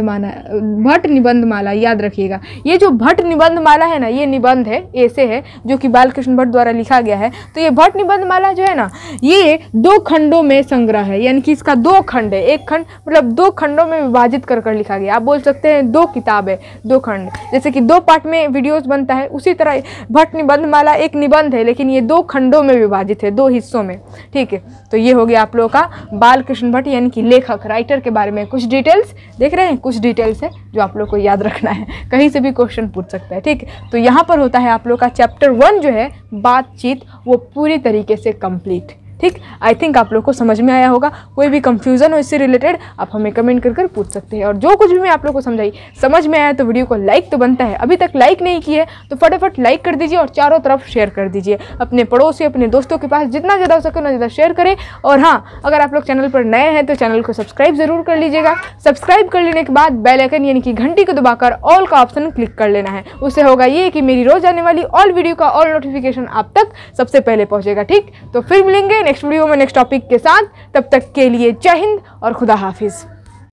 निबंध माला। याद रखिएगा, ये जो भट्ट निबंध माला है ना, ये निबंध है, ऐसे है जो कि बालकृष्ण भट्ट द्वारा लिखा गया है। तो ये भट्ट निबंध माला जो है ना, ये 2 खंडों में संग्रह है, यानी कि इसका 2 खंड है, एक खंड मतलब 2 खंडों में विभाजित कर लिखा गया, आप बोल सकते हैं 2 किताब है, 2 खंड, जैसे कि 2 पार्ट में वीडियोस बनता है, उसी तरह भट्ट निबंध माला एक निबंध है, लेकिन ये 2 खंडों में विभाजित है, 2 हिस्सों में। ठीक है, तो ये हो गया आप लोगों का बालकृष्ण भट्ट यानी कि लेखक, राइटर के बारे में कुछ डिटेल्स देख रहे हैं, कुछ डिटेल्स है जो आप लोग को याद रखना है, कहीं से भी क्वेश्चन पूछ सकता है। ठीक, तो यहाँ पर होता है आप लोग का चैप्टर 1 जो है बातचीत, वो पूरी तरीके से कंप्लीट। ठीक, आई थिंक आप लोग को समझ में आया होगा। कोई भी कंफ्यूजन हो इससे रिलेटेड आप हमें कमेंट कर पूछ सकते हैं, और जो कुछ भी मैं आप लोग को समझाई समझ में आया तो वीडियो को लाइक तो बनता है, अभी तक लाइक नहीं किए तो फटाफट लाइक कर दीजिए, और चारों तरफ शेयर कर दीजिए, अपने पड़ोसी अपने दोस्तों के पास जितना ज़्यादा हो सके उतना ज़्यादा शेयर करें। और हाँ, अगर आप लोग चैनल पर नए हैं तो चैनल को सब्सक्राइब जरूर कर लीजिएगा। सब्सक्राइब कर लेने के बाद बेल आइकन यानी कि घंटी को दबाकर ऑल का ऑप्शन क्लिक कर लेना है, उससे होगा ये कि मेरी रोज आने वाली ऑल वीडियो का ऑल नोटिफिकेशन आप तक सबसे पहले पहुंचेगा। ठीक, तो फिर मिलेंगे नेक्स्ट वीडियो में नेक्स्ट टॉपिक के साथ, तब तक के लिए जय हिंद और खुदा हाफिज।